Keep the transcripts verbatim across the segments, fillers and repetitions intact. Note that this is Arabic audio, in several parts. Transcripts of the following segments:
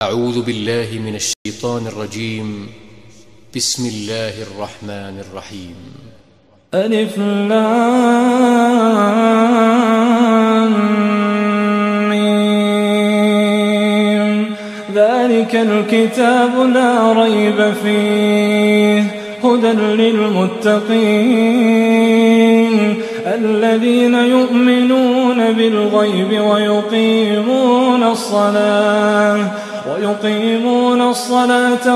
أعوذ بالله من الشيطان الرجيم. بسم الله الرحمن الرحيم. ألف لام ميم. ذلك الكتاب لا ريب فيه هدى للمتقين الذين يؤمنون بالغيب ويقيمون الصلاة ويقيمون الصلاة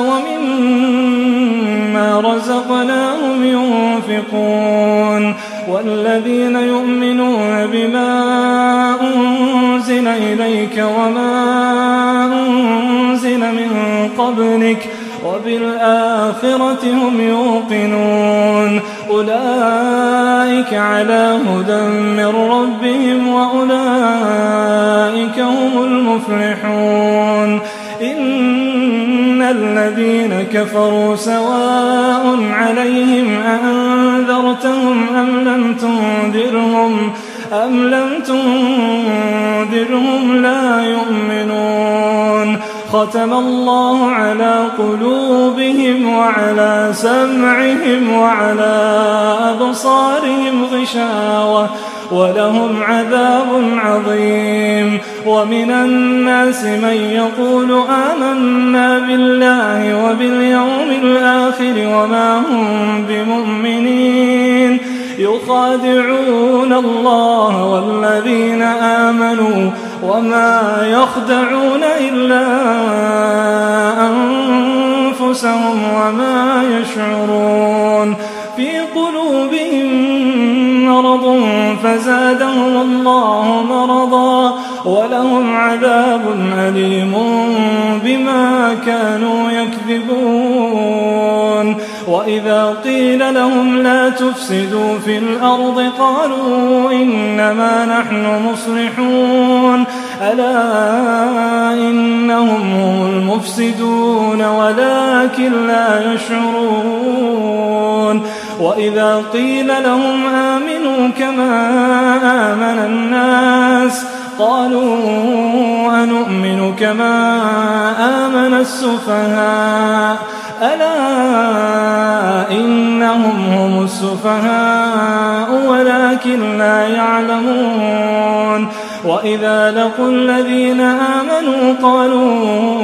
ومما رزقناهم ينفقون والذين يؤمنون بما أنزل إليك وما أنزل من قبلك وبالآخرة هم يوقنون أولئك على هدى من ربهم وأولئك هم المفلحون. إن الذين كفروا سواء عليهم أأنذرتهم أم لم تنذرهم أم لم تنذرهم لا يؤمنون. ختم الله على قلوبهم وعلى سمعهم وعلى أبصارهم غشاوة ولهم عذاب عظيم. ومن الناس من يقول آمنا بالله وباليوم الآخر وما هم بمؤمنين يخادعون الله والذين آمنوا وما يخدعون إلا أنفسهم وما يشعرون. في قلوبهم مرض فزادهم الله مرضا ولهم عذاب أليم بما كانوا يكذبون. وإذا قيل لهم لا تفسدوا في الأرض قالوا إنما نحن مصلحون ألا إنهم هم المفسدون ولكن لا يشعرون. وإذا قيل لهم آمنوا كما آمن الناس قالوا أنؤمن كما آمن السفهاء ألا إنهم هم السفهاء ولكن لا يعلمون. وإذا لقوا الذين آمنوا قالوا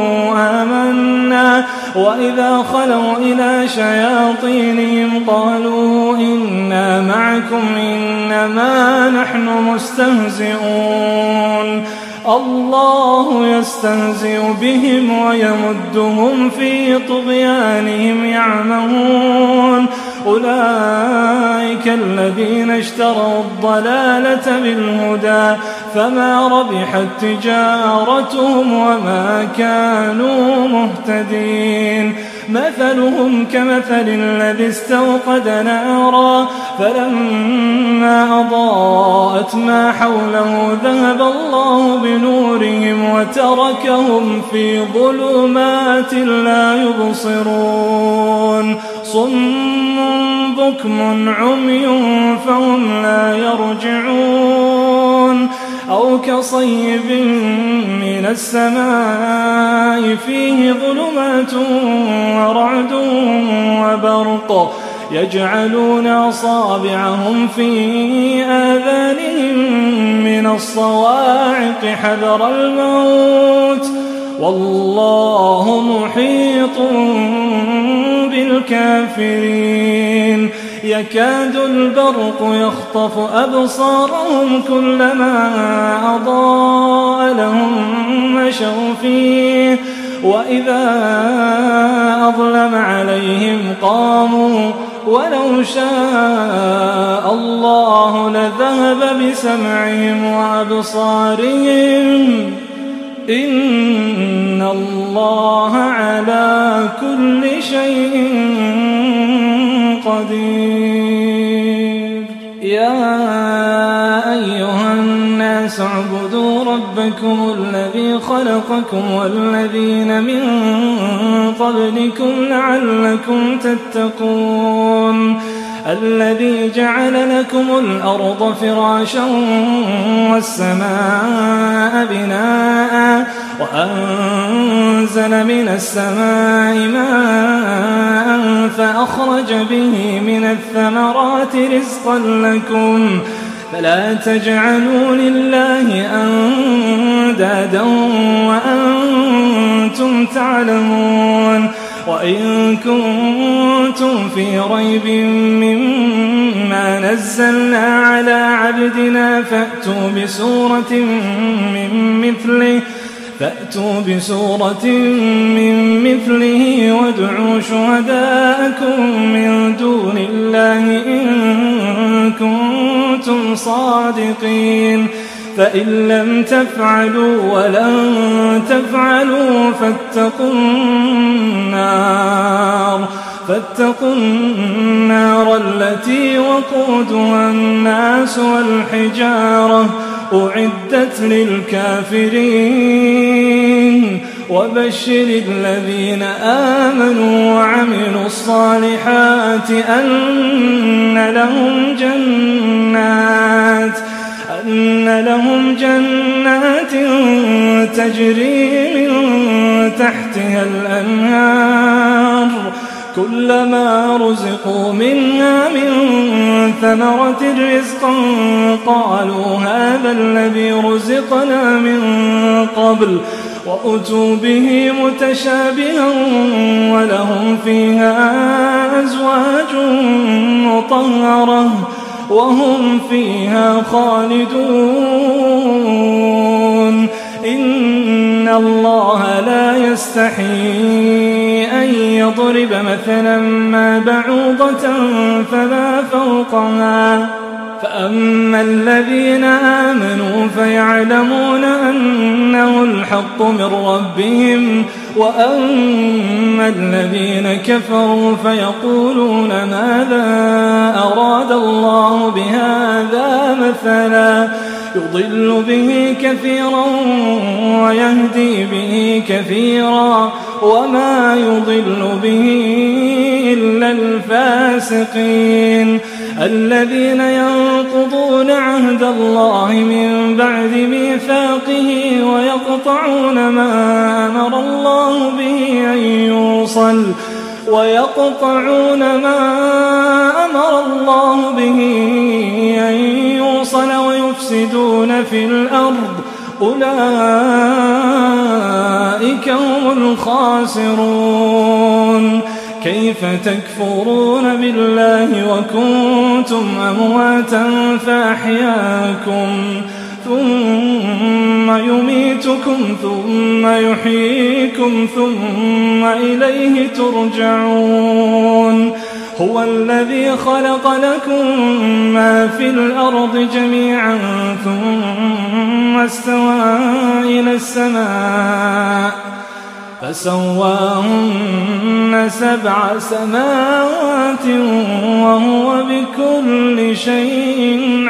آمنا وإذا خلوا إلى شياطينهم قالوا إنا معكم إنما نحن مستهزئون. الله يستهزئ بهم ويمدهم في طغيانهم يعمهون. أولئك الذين اشتروا الضلالة بالهدى فما ربحت تجارتهم وما كانوا مهتدين. مثلهم كمثل الذي استوقد نارا فلما أضاءت ما حوله ذهب الله بنورهم وتركهم في ظلمات لا يبصرون. صم بكم عمي فهم لا يرجعون. أو كصيب من السماء فيه ظلمات ورعد وبرق يجعلون أصابعهم في آذانهم من الصواعق حذر الموت والله محيط بالكافرين. يكاد البرق يخطف أبصارهم كلما أضاء لهم مشوا فيه وإذا أظلم عليهم قاموا ولو شاء الله لذهب بسمعهم وأبصارهم إن الله على كل شيء قدير. يا أيها الناس اعبدوا ربكم الذي خلقكم والذين من قبلكم لعلكم تتقون. الذي جعل لكم الأرض فراشا والسماء بناء وأنزل أنزل من السماء ماء فأخرج به من الثمرات رزقا لكم فلا تجعلوا لله أندادا وأنتم تعلمون وإن كنتم في ريب مما نزلنا على عبدنا فأتوا بسورة من مثله فأتوا بسورة من مثله وادعوا شهداءكم من دون الله إن كنتم صادقين فإن لم تفعلوا ولن تفعلوا فاتقوا النار فاتقوا النار التي وقودها الناس والحجارة أعدت للكافرين وبشر الذين آمنوا وعملوا الصالحات أن لهم جنات أن لهم جنات تجري من تحتها الأنهار كلما رزقوا منها من ثمرة رزقا قالوا هذا الذي رزقنا من قبل وأتوا به متشابها ولهم فيها أزواج مطهرة وهم فيها خالدون إن الله لا يستحيي أن يضرب مثلا ما بعوضة فما فوقها فأما الذين آمنوا فيعلمون أنه الحق من ربهم وأما الذين كفروا فيقولون ماذا أراد الله بهذا مثلا يضل به كثيرا ويهدي به كثيرا وما يضل به إلا الفاسقين الذين ينقضون عهد الله من بعد ميثاقه ويقطعون ما أمر الله به أن يوصل ويقطعون ما أمر الله به أن يوصل ويفسدون في الأرض أولئك هم الخاسرون كيف تكفرون بالله وكنتم أمواتا فأحياكم ثم يميتكم ثم يحييكم ثم إليه ترجعون هو الذي خلق لكم ما في الأرض جميعا ثم استوى إلى السماء فسواهن سبع سماوات وهو بكل شيء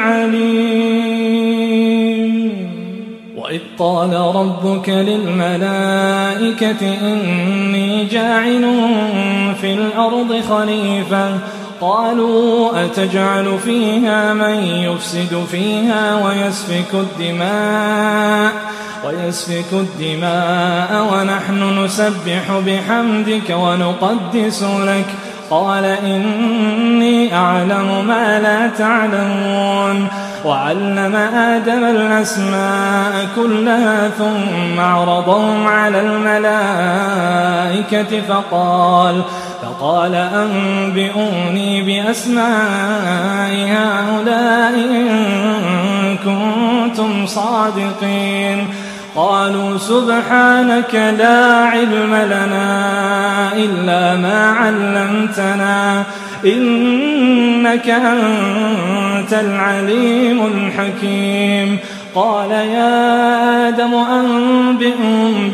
عليم وإذ قال ربك للملائكة إني جاعل في الأرض خليفة قالوا أتجعل فيها من يفسد فيها ويسفك الدماء ويسفك الدماء ونحن نسبح بحمدك ونقدس لك قال إني أعلم ما لا تعلمون وعلم آدم الأسماء كلها ثم عرضهم على الملائكة فقال فقال أنبئوني بأسماء هؤلاء إن كنتم صادقين قالوا سبحانك لا علم لنا إلا ما علمتنا إنك أنت العليم الحكيم قال يا آدم أنبئهم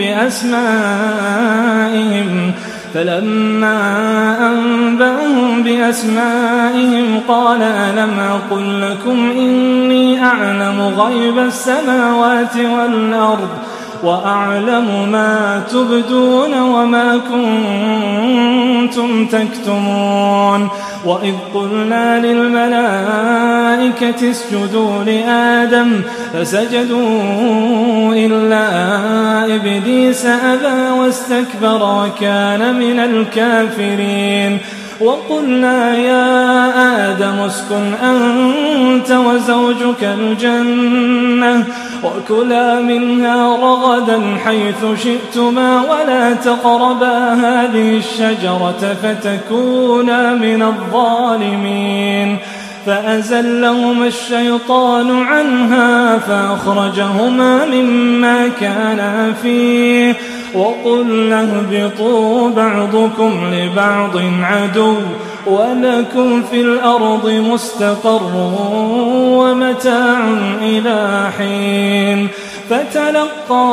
بأسمائهم فلما أنبأهم بأسمائهم قال ألم أقل لكم إني أعلم غيب السماوات والأرض وأعلم ما تبدون وما كنتم تكتمون وإذ قلنا للملائكة اسجدوا لآدم فسجدوا إلا إبليس أبى واستكبر وكان من الكافرين وقلنا يا آدم اسكن أنت وزوجك الجنة وكلا منها رغدا حيث شئتما ولا تقربا هذه الشجرة فتكونا من الظالمين فأزلهما الشيطان عنها فأخرجهما مما كانا فيه وقلنا اهبطوا بعضكم لبعض عدو ولكم في الأرض مستقر ومتاع إلى حين فتلقى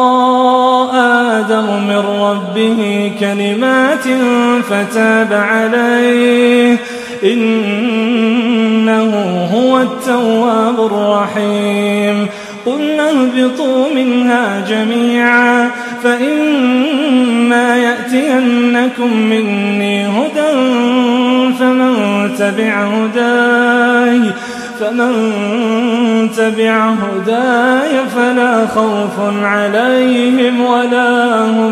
آدم من ربه كلمات فتاب عليه إنه هو التواب الرحيم قلنا اهبطوا منها جميعا فإما يأتينكم مني هدى فمن تبع هداي فمن تبع هداي فلا خوف عليهم ولا هم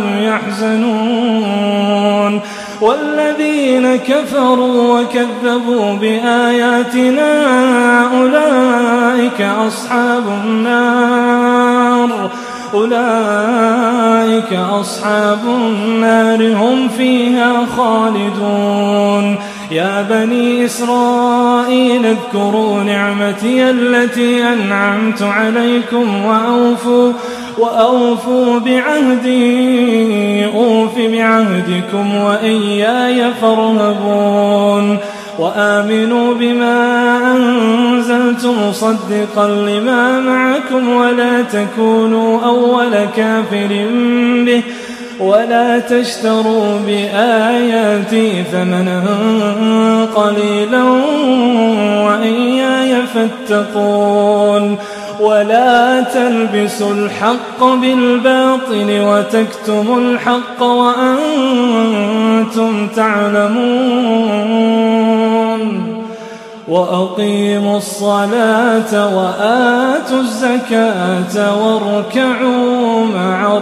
يحزنون والذين كفروا وكذبوا بآياتنا أولئك أصحاب النار أولئك أصحاب النار هم فيها خالدون يا بني إسرائيل اذكروا نعمتي التي أنعمت عليكم وأوفوا وأوفوا بعهدي أوف بعهدكم وإياي فارهبون وآمنوا بما أنزلت مصدقا لما معكم ولا تكونوا أول كافر به ولا تشتروا بآياتي ثمنا قليلا وإياي فاتقون ولا تلبسوا الحق بالباطل وتكتموا الحق وأنتم تعلمون وأقيموا الصلاة وآتوا الزكاة واركعوا مع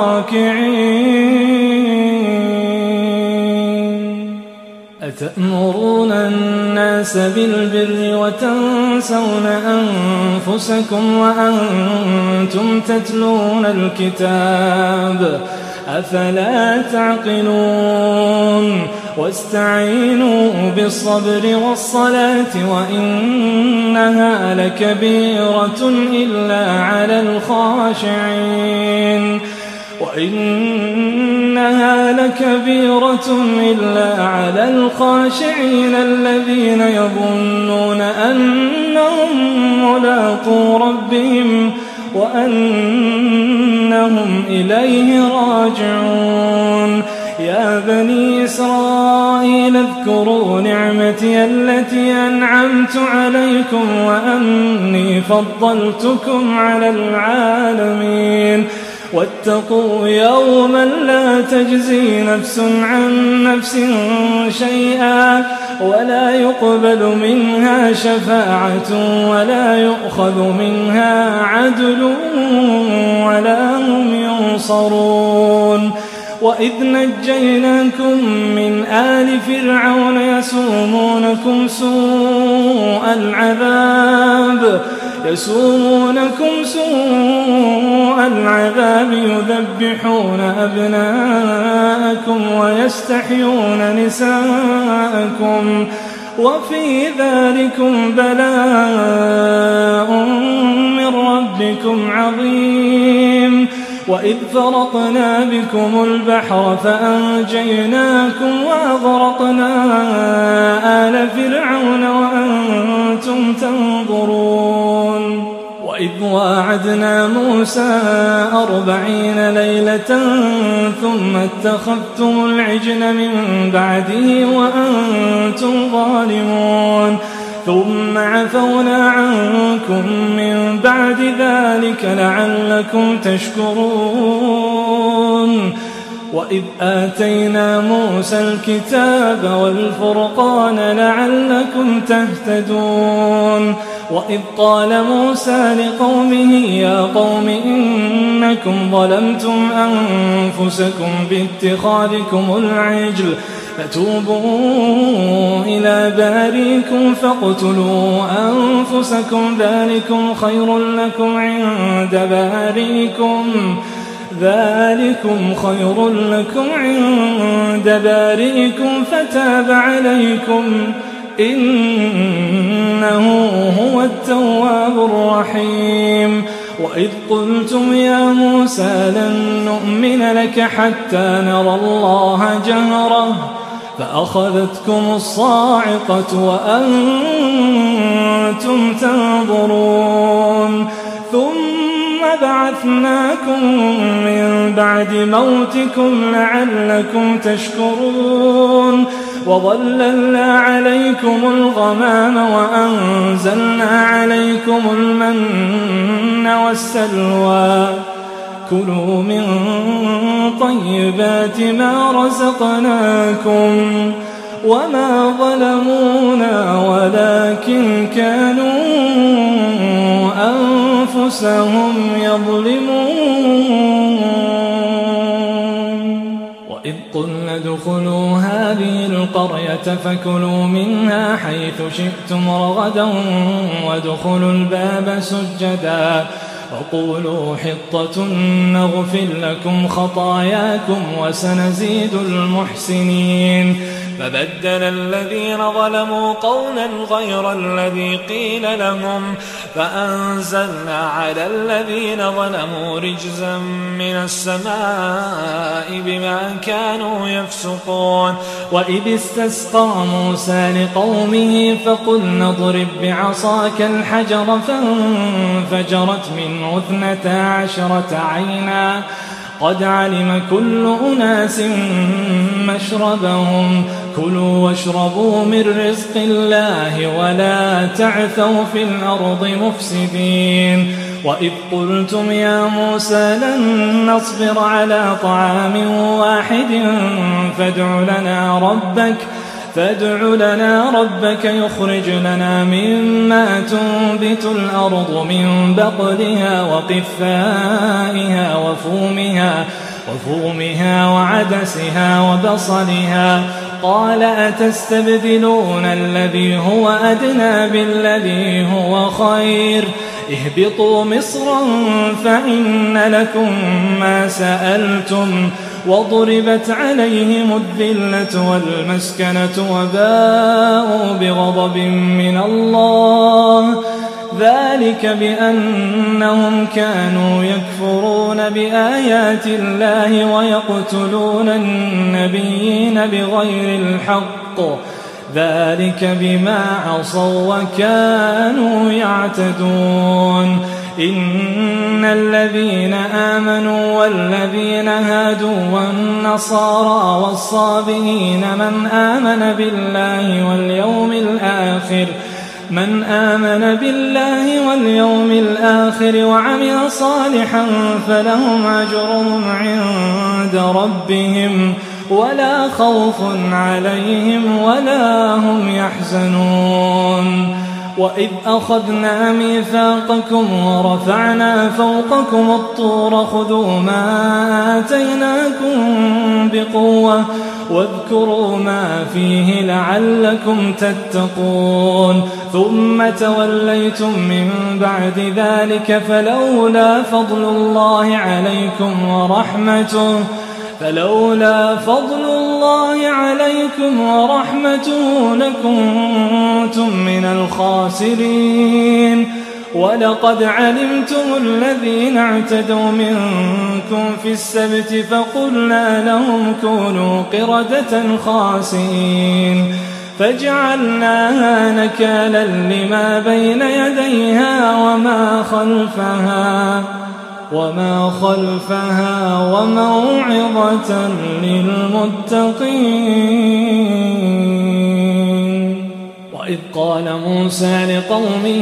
الراكعين أتأمرون الناس بالبر وتنسون أنفسكم وأنتم تتلون الكتاب أفلا تعقلون واستعينوا بالصبر والصلاة وإنها لكبيرة إلا على الخاشعين وإنها لكبيرة إلا على الخاشعين الذين يظنون أنهم ملاقو ربهم وأنهم إليه راجعون يا بني إسرائيل اذكروا نعمتي التي أنعمت عليكم وأني فضلتكم على العالمين واتقوا يوما لا تجزي نفس عن نفس شيئا ولا يقبل منها شفاعة ولا يؤخذ منها عدل ولا هم ينصرون وإذ نجيناكم من آل فرعون يسومونكم سوء العذاب يسومونكم سوء العذاب يذبحون أبناءكم ويستحيون نساءكم وفي ذلكم بلاء من ربكم عظيم وإذ فرقنا بكم البحر فأنجيناكم وأغرقنا آل فرعون وأنتم تنظرون وإذ واعدنا موسى أربعين ليلة ثم اتخذتم العجل من بعده وأنتم ظالمون ثم عفونا عنكم من بعد ذلك لعلكم تشكرون وإذ آتينا موسى الكتاب والفرقان لعلكم تهتدون وإذ قال موسى لقومه يا قوم إنكم ظلمتم أنفسكم باتخاذكم العجل فتوبوا إلى بارئكم فاقتلوا أنفسكم ذلكم خير لكم عند بارئكم ذلكم خير لكم عند بارئكم فتاب عليكم إنه هو التواب الرحيم وإذ قلتم يا موسى لن نؤمن لك حتى نرى الله جهرة فأخذتكم الصاعقة وأنتم تنظرون ثم بعثناكم من بعد موتكم لعلكم تشكرون وظللنا عليكم الغمام وأنزلنا عليكم المن والسلوى كلوا من طيبات ما رزقناكم وما ظلمونا ولكن كانوا أنفسهم يظلمون وإذ قلنا ادخلوا هذه القرية فكلوا منها حيث شئتم رغدا وادخلوا الباب سجدا وقولوا حطة نغفر لكم خطاياكم وسنزيد المحسنين فبدل الذين ظلموا قولا غير الذي قيل لهم فأنزلنا على الذين ظلموا رجزا من السماء بما كانوا يفسقون وإذ استسقى موسى لقومه فقلنا اضرب بعصاك الحجر فانفجرت منه اثنتا عشرة عينا قد علم كل أناس مشربهم كلوا واشربوا من رزق الله ولا تعثوا في الأرض مفسدين وإذ قلتم يا موسى لن نصبر على طعام واحد فادع لنا ربك فادع لنا ربك يخرج لنا مما تنبت الأرض من بقلها وقثائها وفومها وفومها وعدسها وبصلها قال أتستبدلون الذي هو أدنى بالذي هو خير اهبطوا مصرا فإن لكم ما سألتم وضربت عليهم الذلة والمسكنة وباءوا بغضب من الله ذلك بأنهم كانوا يكفرون بآيات الله ويقتلون النبيين بغير الحق ذلك بما عصوا وكانوا يعتدون إن الذين آمنوا والذين هادوا والنصارى والصابئين من آمن بالله واليوم الآخر من آمن بالله واليوم الآخر وعمل صالحا فلهم أجرهم عند ربهم ولا خوف عليهم ولا هم يحزنون وإذ أخذنا ميثاقكم ورفعنا فوقكم الطور خذوا ما آتيناكم بقوة واذكروا ما فيه لعلكم تتقون ثم توليتم من بعد ذلك فلولا فضل الله عليكم ورحمته فلولا فضل الله عليكم ورحمته لكنتم من الخاسرين ولقد علمتم الذين اعتدوا منكم في السبت فقلنا لهم كونوا قردة خاسئين فجعلناها نكالا لما بين يديها وما خلفها وما خلفها وموعظة للمتقين وإذ قال موسى لقومه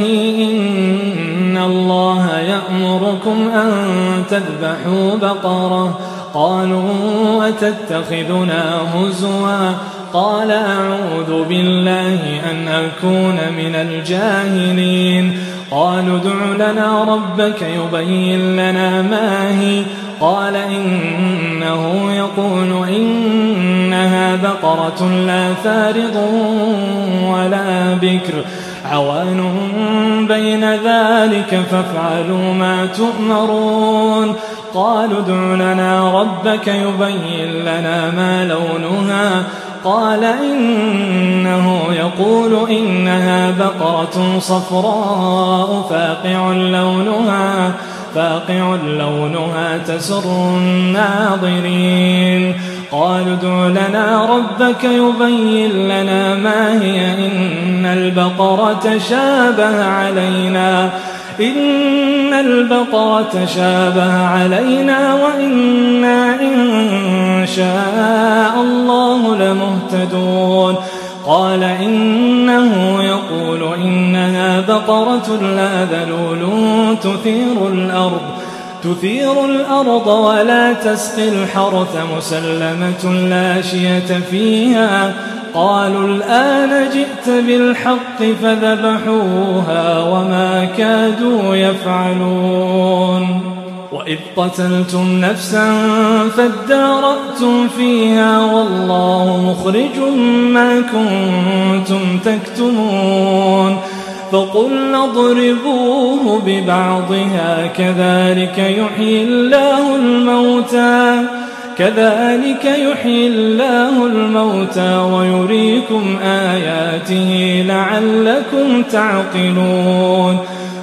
إن الله يأمركم أن تذبحوا بقرة قالوا أتتخذنا هزوا قال أعوذ بالله أن أكون من الجاهلين قالوا ادع لنا ربك يبين لنا ما هي قال إنه يقول إنها بقرة لا فارض ولا بكر عوان بين ذلك فافعلوا ما تؤمرون قالوا ادع لنا ربك يبين لنا ما لونها قال إنه يقول إنها بقرة صفراء فاقع لونها فاقع لونها تسر الناظرين قالوا ادع لنا ربك يبين لنا ما هي إن البقرة شابه علينا إن البقرة شابه علينا وإنا إن شاء الله لمهتدون قال إنه يقول إنها بقرة لا ذلول تثير الأرض تثير الأرض ولا تسقي الحرث مسلمة لا شية فيها قالوا الآن جئت بالحق فذبحوها وما كادوا يفعلون وإذ قتلتم نفسا فادارأتم فيها والله مخرج ما كنتم تكتمون فقلنا اضربوه ببعضها كذلك يحيي الله الموتى كذلك يحيي الله الموتى ويريكم آياته لعلكم تعقلون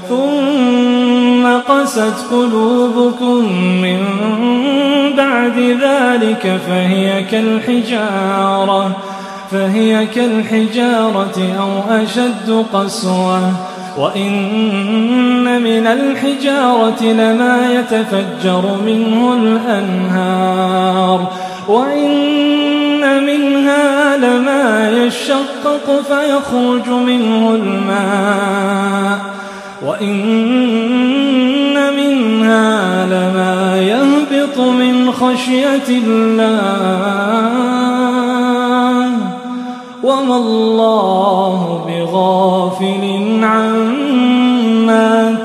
ثم قست قلوبكم من بعد ذلك فهي كالحجارة فهي كالحجارة أو أشد قسوة وإن من الحجارة لما يتفجر منه الأنهار وإن منها لما يشقق فيخرج منه الماء وإن منها لما يهبط من خشية الله وما الله بغافل عما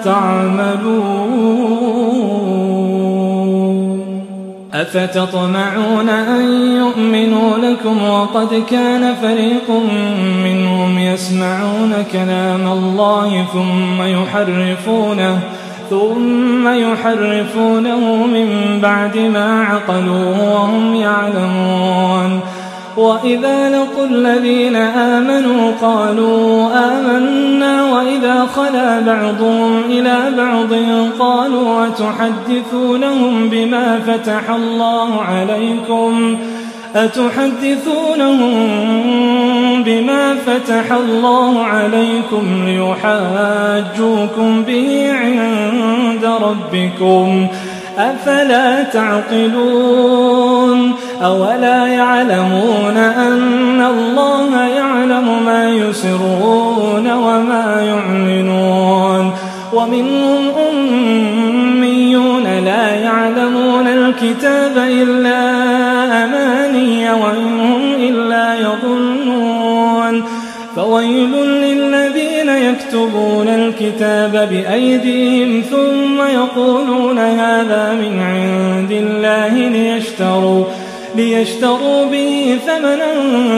تعملون أفتطمعون أن يؤمنوا لكم وقد كان فريق منهم يسمعون كلام الله ثم يحرفونه ثم يحرفونه من بعد ما عقلوه وهم يعلمون وإذا لقوا الذين آمنوا قالوا آمنا وإذا خلا بعضهم إلى بعض قالوا أتحدثونهم بما فتح الله عليكم أتحدثونهم بما فتح الله عليكم ليحاجوكم به عند ربكم أفلا تعقلون أولا يعلمون أن الله يعلم ما يسرون وما يعلنون ومنهم أميون لا يعلمون الكتاب إلا أماني وإنهم إلا يظنون فويل للذين يكتبون الكتاب بأيديهم ثم يقولون هذا من عند الله ليشتروا ليشتروا به ثمنا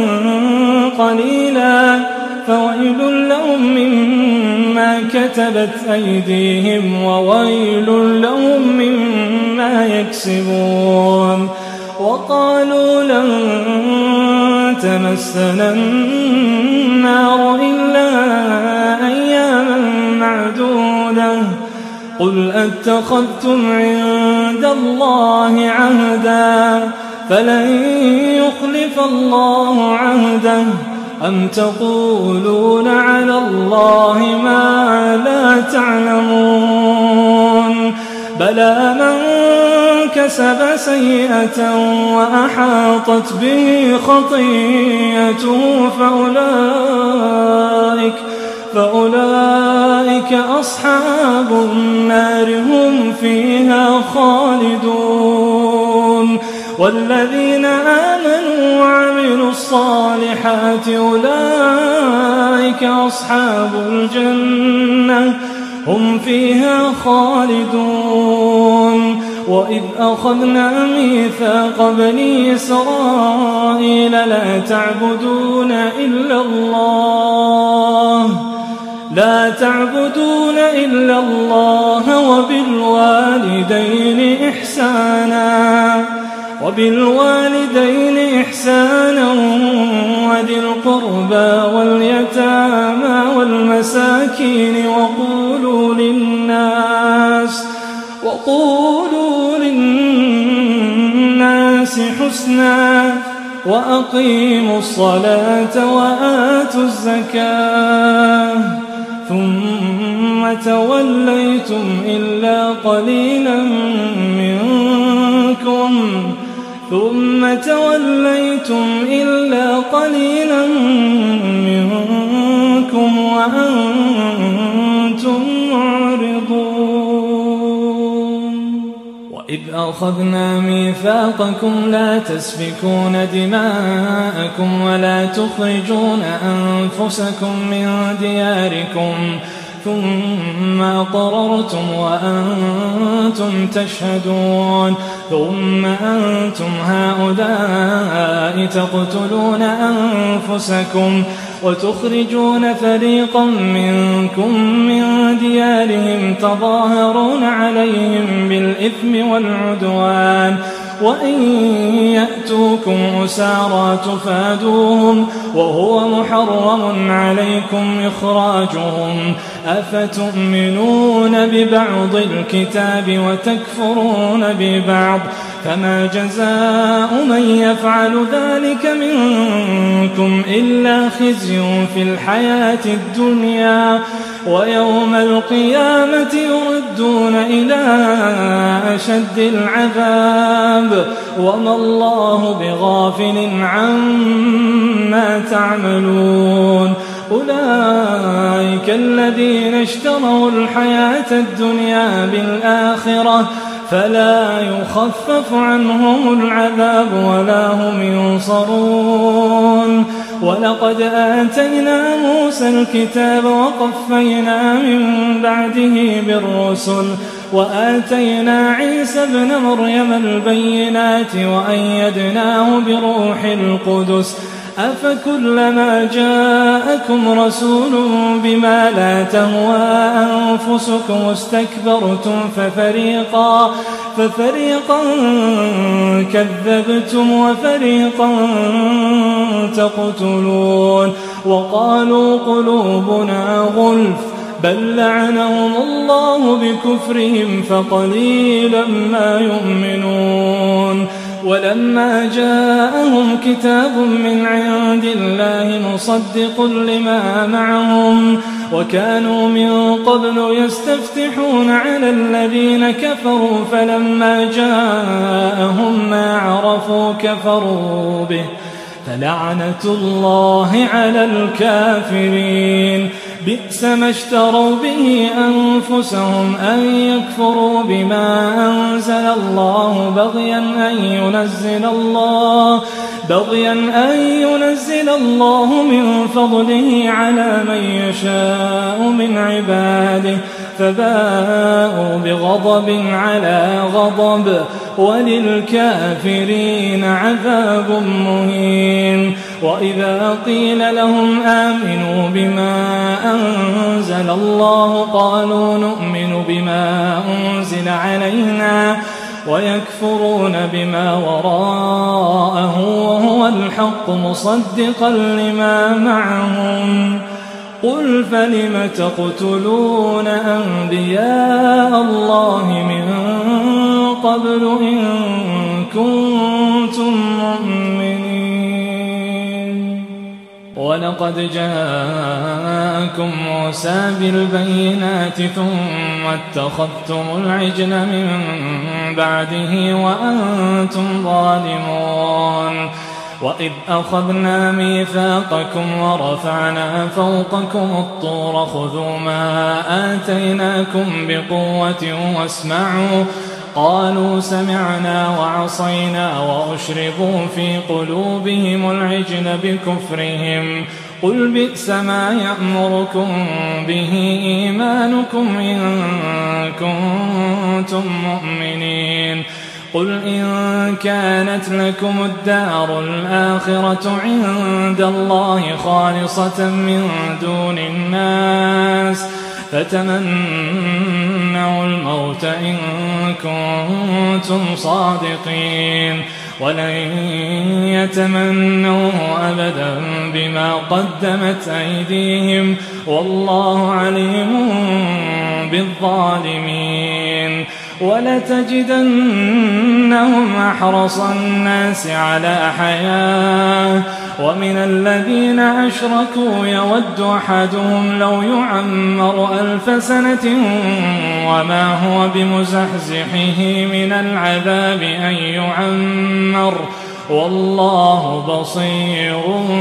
قليلا فويل لهم مما كتبت أيديهم وويل لهم مما يكسبون وقالوا لن تمسنا النار إلا أياما معدودة قل أتخذتم عند الله عهدا فلن يخلف الله عهده أم تقولون على الله ما لا تعلمون بلى من كسب سيئة وأحاطت به خطيئته فأولئك فأولئك أصحاب النار هم فيها خالدون والذين آمنوا وعملوا الصالحات أولئك أصحاب الجنة هم فيها خالدون. وإذ أخذنا ميثاق بني إسرائيل لا تعبدون إلا الله لا تعبدون إلا الله وبالوالدين إحسانا وبالوالدين إحسانا وذي القربى واليتامى والمساكين وقولوا للناس وقولوا للناس حسنا وأقيموا الصلاة وآتوا الزكاة ثم توليتم إلا قليلا منكم ثم توليتم إلا قليلا منكم وأنتم معرضون. وإذ أخذنا ميثاقكم لا تسفكون دماءكم ولا تخرجون أنفسكم من دياركم ثم أقررتم وأنتم تشهدون ثم أنتم هؤلاء تقتلون أنفسكم وتخرجون فريقا منكم من ديارهم تظاهرون عليهم بالإثم والعدوان وإن يأتوكم أسارى تفادوهم وهو محرم عليكم إخراجهم أفتؤمنون ببعض الكتاب وتكفرون ببعض فما جزاء من يفعل ذلك منكم إلا خزي في الحياة الدنيا ويوم القيامة يردون إلى أشد العذاب وما الله بغافل عما تعملون. أولئك الذين اشتروا الحياة الدنيا بالآخرة فلا يخفف عنهم العذاب ولا هم ينصرون. ولقد آتينا موسى الكتاب وقفينا من بعده بالرسل وآتينا عيسى ابن مريم البينات وأيدناه بروح القدس أفكلما جاءكم رسول بما لا تهوى أنفسكم استكبرتم ففريقا, ففريقا كذبتم وفريقا تقتلون. وقالوا قلوبنا غلف بل لعنهم الله بكفرهم فقليلا ما يؤمنون. ولما جاءهم كتاب من عند الله مصدق لما معهم وكانوا من قبل يستفتحون على الذين كفروا فلما جاءهم ما عرفوا كفروا به فلعنة الله على الكافرين. بئس ما اشتروا به أنفسهم أن يكفروا بما أنزل الله بغيا أن ينزل الله بغيا أن ينزل الله من فضله على من يشاء من عباده فباءوا بغضب على غضب وللكافرين عذاب مهين. وإذا قيل لهم آمنوا بما أنزل الله قالوا نؤمن بما أنزل علينا ويكفرون بما وراءه وهو الحق مصدقا لما معهم. قل فلم تقتلون أنبياء الله من قبل إن كنتم مؤمنين. ولقد جاءكم موسى بالبينات ثم اتخذتم العجل من بعده وأنتم ظالمون. وإذ أخذنا ميثاقكم ورفعنا فوقكم الطور خذوا ما آتيناكم بقوة واسمعوا قالوا سمعنا وعصينا وأشربوا في قلوبهم العجل بكفرهم قل بئس ما يأمركم به إيمانكم إن كنتم مؤمنين قل إن كانت لكم الدار الآخرة عند الله خالصة من دون الناس فتمنوا الموت إن كنتم صادقين ولن يتمنوه أبدا بما قدمت أيديهم والله عليم بالظالمين ولتجدنهم أحرص الناس على حياة ومن الذين أشركوا يود أحدهم لو يعمر ألف سنة وما هو بمزحزحه من العذاب أن يعمر والله بصير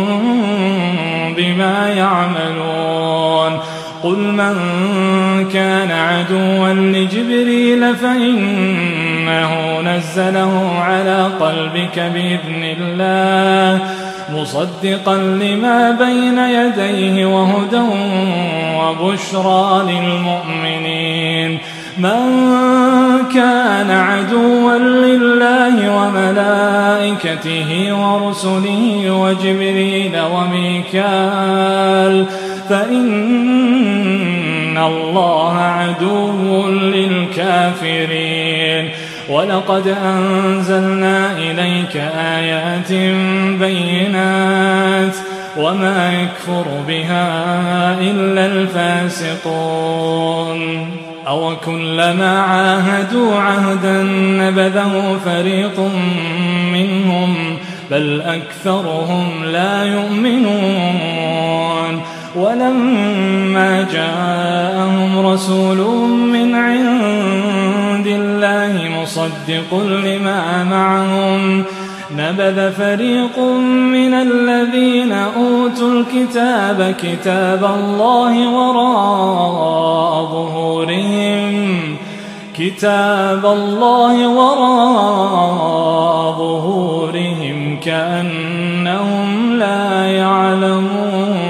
بما يعملون قل من كان عدوا لجبريل فإنه نزله على قلبك بإذن الله مصدقا لما بين يديه وهدى وبشرى للمؤمنين من كان عدوا لله وملائكته ورسله وجبريل وميكال فإن الله عدو للكافرين ولقد أنزلنا إليك آيات بينات وما يكفر بها إلا الفاسقون أو كلما عاهدوا عهدا نبذه فريق منهم بل أكثرهم لا يؤمنون ولما جاءهم رسول من عند الله مصدق لما معهم نبذ فريق من الذين أوتوا الكتاب كتاب الله وراء ظهورهم كتاب الله وراء ظهورهم كأنهم لا يعلمون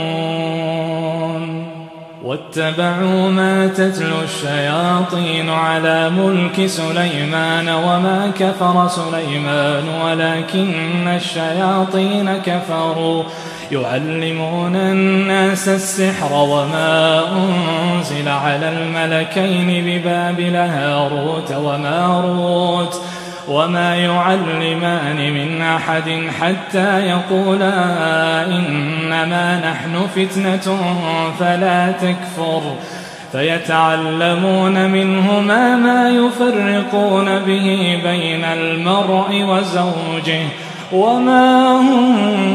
واتبعوا ما تتلو الشياطين على ملك سليمان وما كفر سليمان ولكن الشياطين كفروا يعلمون الناس السحر وما أنزل على الملكين ببابل هاروت وماروت وما يعلمان من أحد حتى يقولا إنما نحن فتنة فلا تكفر فيتعلمون منهما ما يفرقون به بين المرء وزوجه وما هم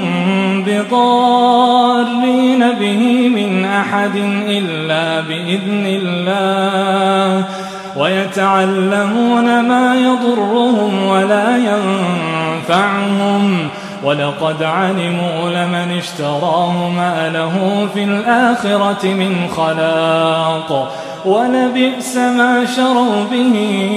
بضارين به من أحد إلا بإذن الله ويتعلمون ما يضرهم ولا ينفعهم ولقد علموا لمن اشتراه ما له في الآخرة من خلاق ولبئس ما شروا به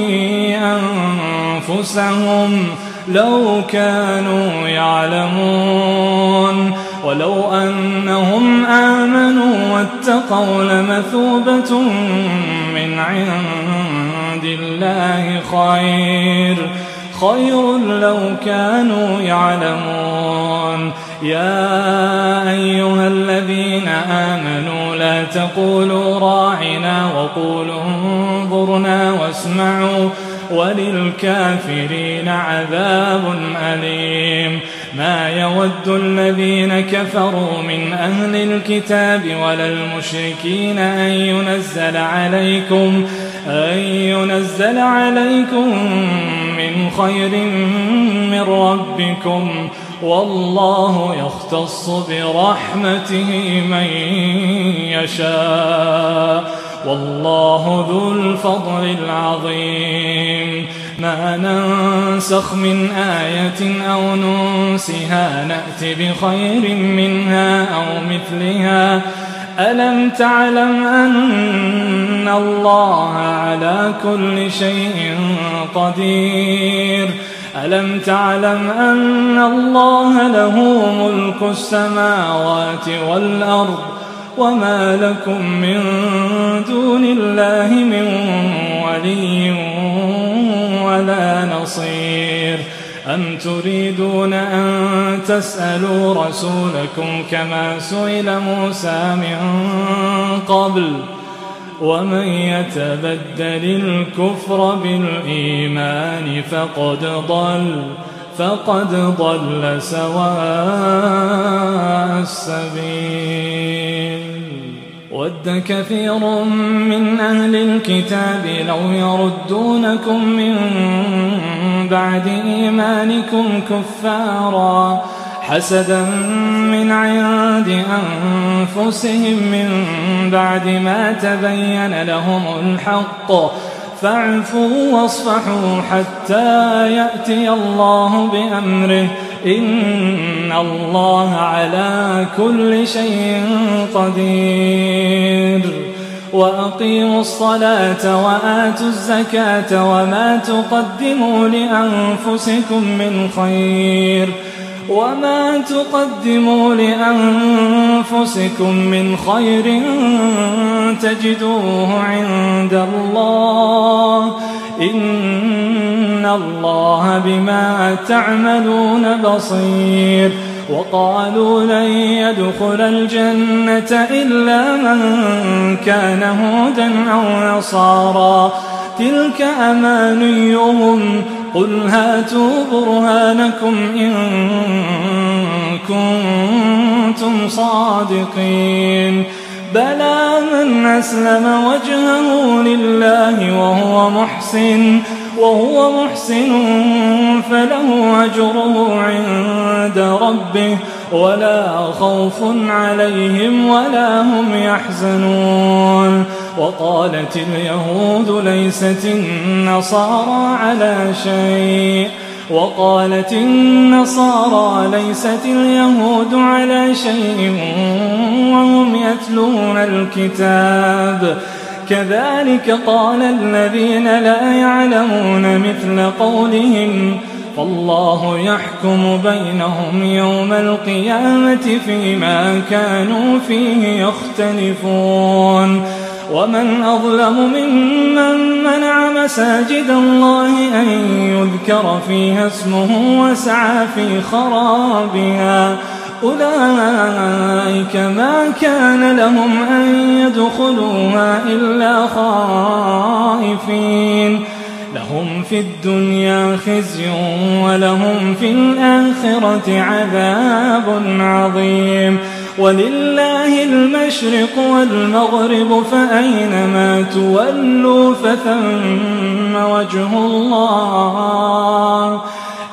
أنفسهم لو كانوا يعلمون ولو أنهم آمنوا واتقوا لمثوبة من عند الله خير خير لو كانوا يعلمون يا أيها الذين آمنوا لا تقولوا راعنا وقولوا انظرنا واسمعوا وللكافرين عذاب أليم ما يود الذين كفروا من أهل الكتاب ولا المشركين أن ينزل عليكم أن ينزل عليكم من خير من ربكم والله يختص برحمته من يشاء والله ذو الفضل العظيم ما ننسخ من آية أو ننسها نأت بخير منها أو مثلها ألم تعلم أن الله على كل شيء قدير ألم تعلم أن الله له ملك السماوات والأرض وما لكم من دون الله من ولي ولا نصير أم تريدون أن تسألوا رسولكم كما سئل موسى من قبل ومن يتبدل الكفر بالإيمان فقد ضل فقد ضل سواء السبيل ود كثير من أهل الكتاب لو يردونكم من بعد إيمانكم كفارا حسدا من عند أنفسهم من بعد ما تبين لهم الحق فاعفوا واصفحوا حتى يأتي الله بأمره إن الله على كل شيء قدير وأقيموا الصلاة وآتوا الزكاة وما تقدموا لأنفسكم من خير وما تقدموا لأنفسكم من خير تجدوه عند الله إن الله بما تعملون بصير وقالوا لن يدخل الجنة إلا من كان هودا أو نصارى تلك أمانيهم قل هاتوا برهانكم إن كنتم صادقين بلى من أسلم وجهه لله وهو محسن وهو محسن فله أجره عند ربه ولا خوف عليهم ولا هم يحزنون وقالت اليهود ليست النصارى على شيء وقالت النصارى ليست اليهود على شيء وهم يتلون الكتاب كذلك قال الذين لا يعلمون مثل قولهم فالله يحكم بينهم يوم القيامة فيما كانوا فيه يختلفون ومن أظلم ممن منع مساجد الله أن يذكر فيها اسمه وسعى في خرابها أولئك ما كان لهم أن يدخلوها إلا خائفين لهم في الدنيا خزي ولهم في الآخرة عذاب عظيم ولله المشرق والمغرب فأينما تولوا فثم وجه الله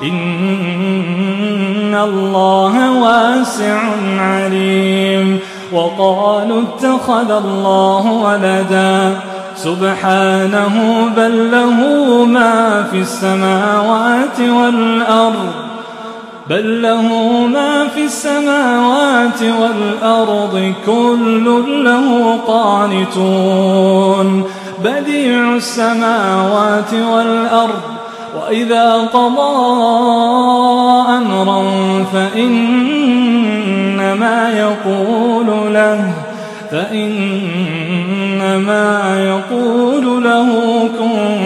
إن الله واسع عليم وقالوا اتخذ الله ولدا سبحانه بل له ما في السماوات والأرض بل له ما في السماوات والأرض كل له قانتون بديع السماوات والأرض وإذا قضى أمرا فإنما يقول له فإنما يقول له كن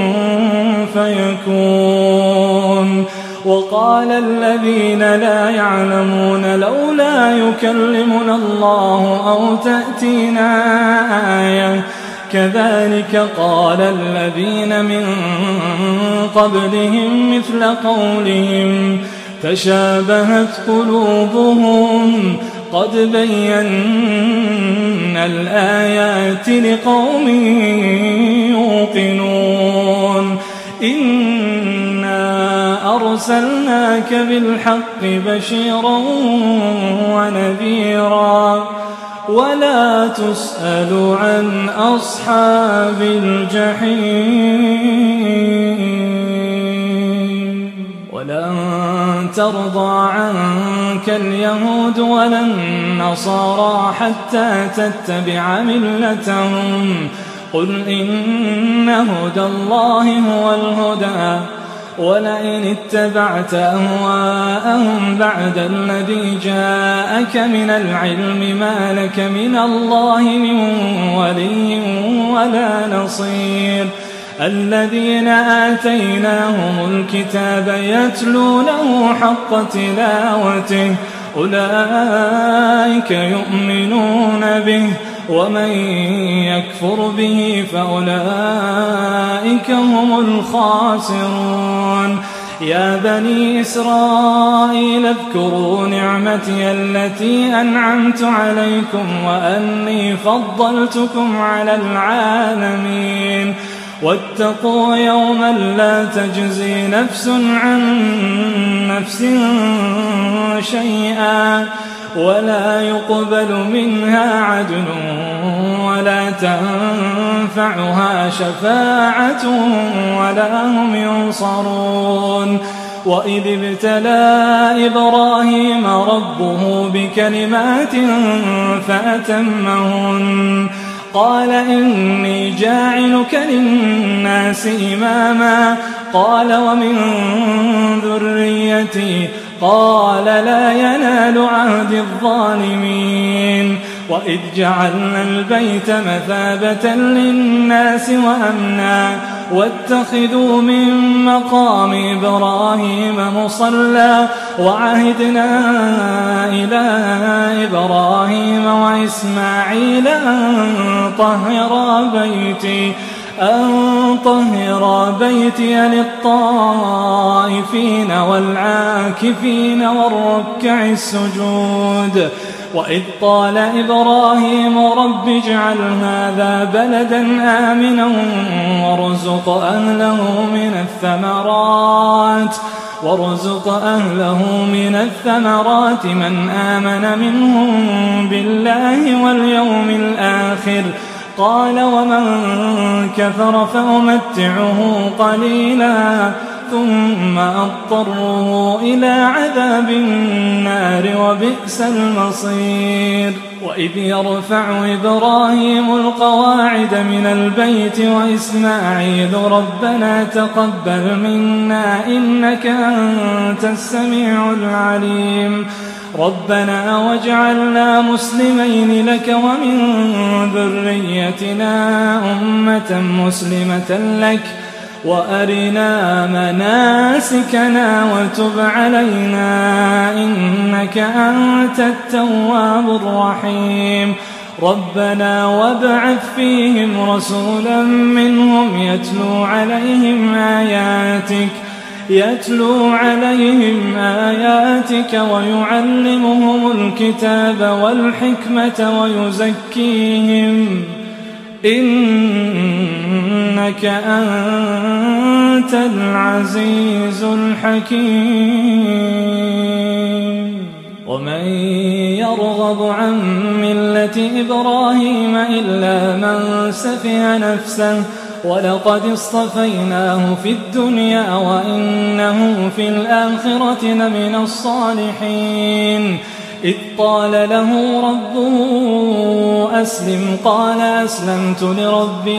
فيكون وقال الذين لا يعلمون لولا يكلمنا الله أو تأتينا آية كذلك قال الذين من قبلهم مثل قولهم تشابهت قلوبهم قد بينا الآيات لقوم يوقنون إنا أرسلناك بالحق بشيرا ونذيرا ولا تسأل عن أصحاب الجحيم ولن ترضى عنك اليهود ولا النصارى حتى تتبع ملتهم قل إن هدى الله هو الهدى ولئن اتبعت أهواءهم بعد الذي جاءك من العلم ما لك من الله من ولي ولا نصير الذين آتيناهم الكتاب يتلونه حق تلاوته أولئك يؤمنون به ومن يكفر به فأولئك هم الخاسرون يا بني إسرائيل اذكروا نعمتي التي أنعمت عليكم وأني فضلتكم على العالمين واتقوا يوما لا تجزي نفس عن نفس شيئا ولا يقبل منها عدل ولا تنفعها شفاعة ولا هم ينصرون وإذ ابتلى إبراهيم ربه بكلمات فأتمهن قال إني جاعلك للناس إماما قال ومن ذريتي قال لا ينال عهد الظالمين وإذ جعلنا البيت مثابة للناس وأمنا واتخذوا من مقام إبراهيم مصلى وعهدنا إلى إبراهيم وإسماعيل أن طهرا بيتي أن طهر بيتي للطائفين والعاكفين والركع السجود وإذ قال إبراهيم رب اجعل هذا بلدا آمنا وارزق أهله من الثمرات وارزق أهله من الثمرات من آمن منهم بالله واليوم الآخر قال ومن كفر فأمتعه قليلا ثم أضطره إلى عذاب النار وبئس المصير وإذ يرفع إبراهيم القواعد من البيت وإسماعيل ربنا تقبل منا إنك أنت السميع العليم ربنا واجعلنا مسلمين لك ومن ذريتنا أمة مسلمة لك وأرنا مناسكنا وتب علينا إنك أنت التواب الرحيم ربنا وابعث فيهم رسولا منهم يتلو عليهم آياتك يتلو عليهم آياتك ويعلمهم الكتاب والحكمة ويزكيهم إنك أنت العزيز الحكيم ومن يرغب عن ملة إبراهيم إلا من سفه نفسه ولقد اصطفيناه في الدنيا وإنه في الآخرة لمن الصالحين إذ قال له ربه أسلم قال أسلمت لرب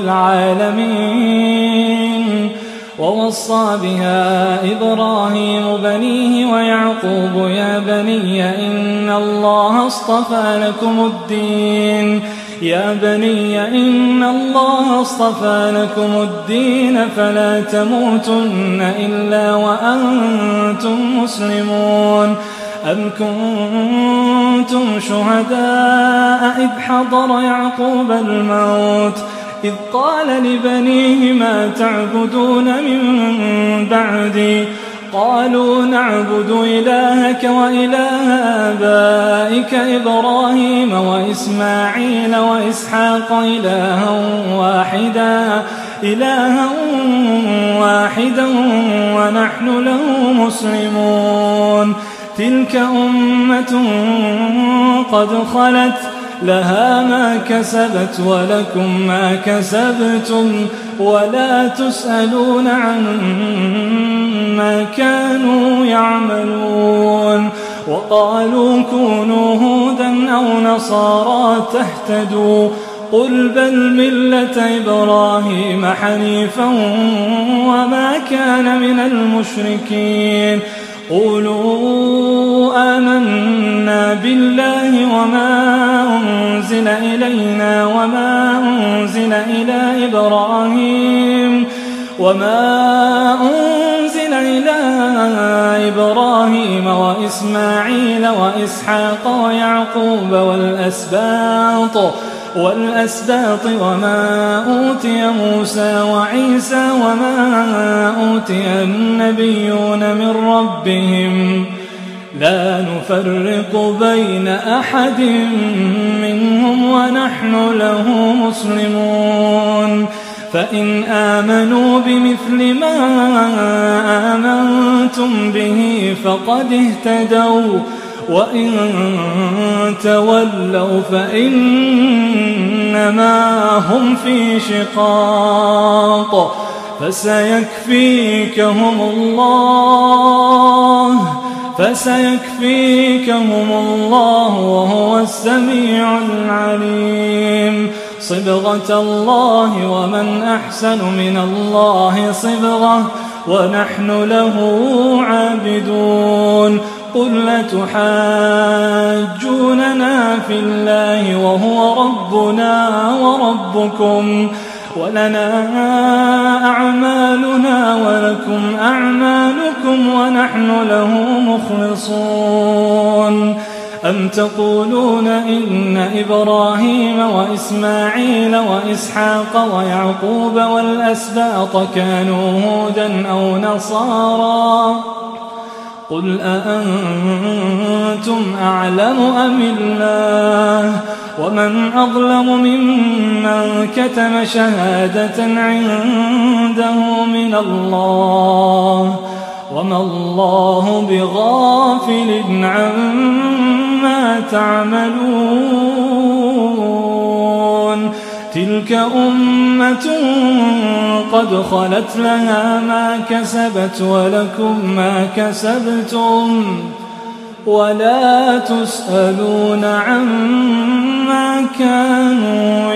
العالمين ووصى بها إبراهيم بنيه ويعقوب يا بني إن الله اصطفى لكم الدين يا بني إن الله اصطفى لكم الدين فلا تموتن إلا وأنتم مسلمون أم كنتم شهداء إذ حضر يعقوب الموت إذ قال لبنيه ما تعبدون من بعدي قالوا نعبد إلهك وإله آبائك إبراهيم وإسماعيل وإسحاق إلها واحدا إلها واحدا ونحن له مسلمون تلك أمة قد خلت لها ما كسبت ولكم ما كسبتم ولا تسألون عما ما كانوا يعملون. وقالوا كونوا هودا أو نصارى تهتدوا قل بل ملة إبراهيم حنيفا وما كان من المشركين. قولوا آمنا بالله وما أنزل إلينا وما أنزل إلى إبراهيم وما أنزل إلى إبراهيم وإسماعيل وإسحاق ويعقوب والأسباط والأسباط وما أوتي موسى وعيسى وما أوتي النبيون من ربهم لا نفرق بين أحد منهم ونحن له مسلمون. فإن آمنوا بمثل ما آمنتم به فقد اهتدوا وإن تولوا فإنما هم في شقاق فسيكفيكهم الله فسيكفيكهم الله وهو السميع العليم. صبغة الله ومن أحسن من الله صبغة ونحن له عابدون. قل أتحاجوننا في الله وهو ربنا وربكم ولنا أعمالنا ولكم أعمالكم ونحن له مخلصون. أم تقولون إن إبراهيم وإسماعيل وإسحاق ويعقوب والأسباط كانوا هودا أو نصارى قل أأنتم أعلم أم الله ومن أظلم ممن كتم شهادة عنده من الله وما الله بغافل عما تعملون. تلك أمة قد خلت لها ما كسبت ولكم ما كسبتم ولا تسألون عما كانوا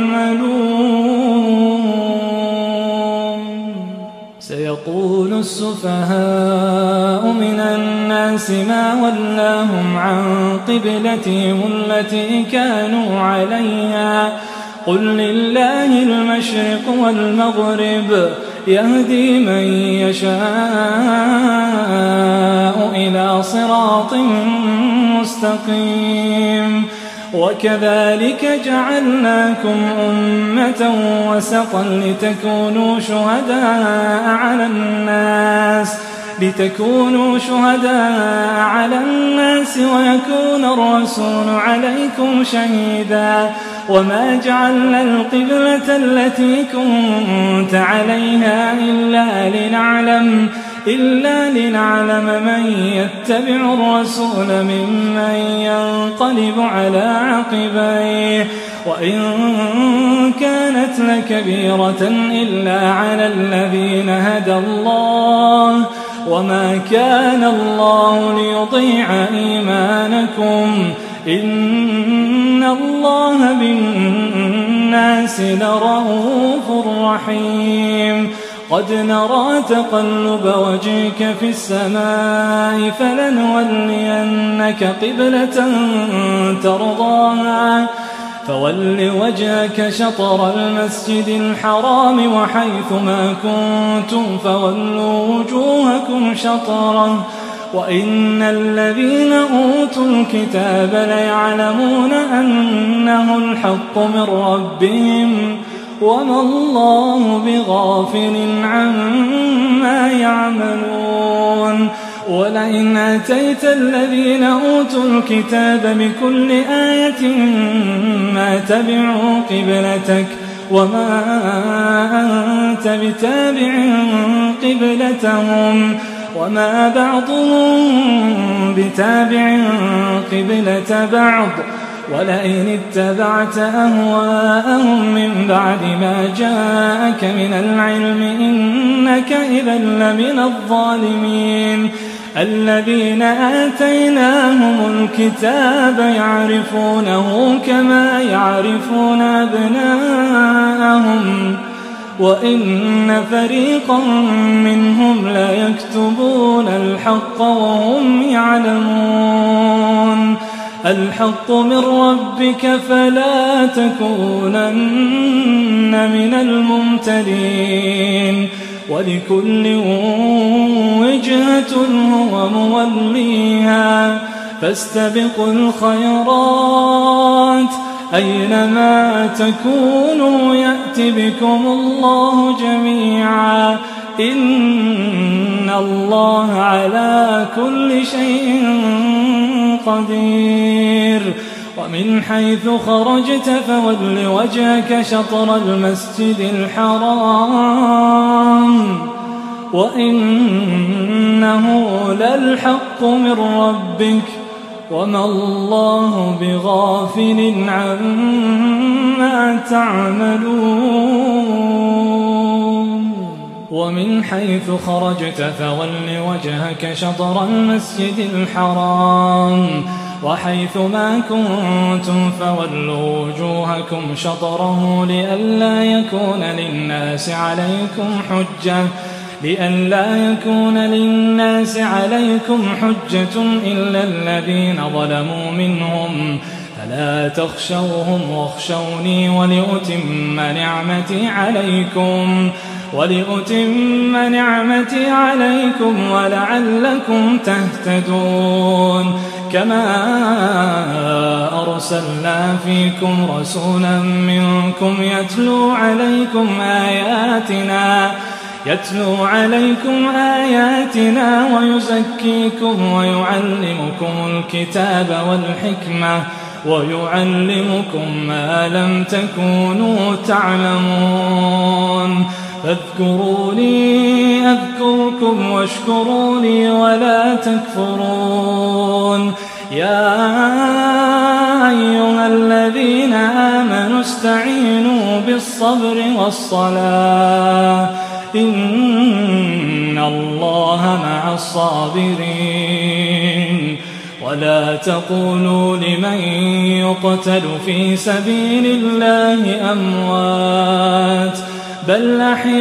يعملون. سيقول السفهاء من الناس ما ولاهم عن قبلتهم التي كانوا عليها قل لله المشرق والمغرب يهدي من يشاء إلى صراط مستقيم. وكذلك جعلناكم أمة وسطا لتكونوا شهداء على الناس لتكونوا شهداء على الناس ويكون الرسول عليكم شهيدا. وما جعلنا القبلة التي كنت عليها إلا لنعلم إلا لنعلم من يتبع الرسول ممن ينقلب على عقبيه وإن كانت لكبيرة إلا على الذين هدى الله وما كان الله ليضيع إيمانكم إن الله بالناس لرءوف رحيم. قد نرى تقلب وجهك في السماء فلنولينك قبلة ترضاها فول وجهك شطر المسجد الحرام وحيث ما كنتم فولوا وجوهكم شطره وإن الذين أوتوا الكتاب ليعلمون أنه الحق من ربهم وما الله بغافل عما يعملون. ولئن أتيت الذين أوتوا الكتاب بكل آية ما تبعوا قبلتك وما أنت بتابع قبلتهم وما بعضهم بتابع قبلة بعض ولئن اتبعت أهواءهم من بعد ما جاءك من العلم إنك إذا لمن الظالمين الذين آتيناهم الكتاب يعرفونه كما يعرفون أبناءهم وإن فريقا منهم ليكتبون الحق وهم يعلمون الحق من ربك فلا تكونن من الممترين ولكل وجهة هو موليها فاستبقوا الخيرات أينما تكونوا يأت بكم الله جميعا إن الله على كل شيء قدير ومن حيث خرجت فول وجهك شطر المسجد الحرام وإنه للحق من ربك وما الله بغافل عما تعملون ومن حيث خرجت فول وجهك شطر المسجد الحرام وحيث ما كنتم فولوا وجوهكم شطره لئلا يكون للناس عليكم حجة لئلا يكون للناس عليكم حجة إلا الذين ظلموا منهم فلا تخشوهم واخشوني ولأتم نعمتي عليكم ولأتم نعمتي عليكم ولعلكم تهتدون كما أرسلنا فيكم رسولا منكم يتلو عليكم آياتنا يتلو عليكم آياتنا ويزكيكم ويعلمكم الكتاب والحكمة ويعلمكم ما لم تكونوا تعلمون فاذكروني أذكركم واشكروا لي ولا تكفرون يا أيها الذين آمنوا استعينوا بالصبر والصلاة إن الله مع الصابرين ولا تقولوا لمن يقتل في سبيل الله أموات بل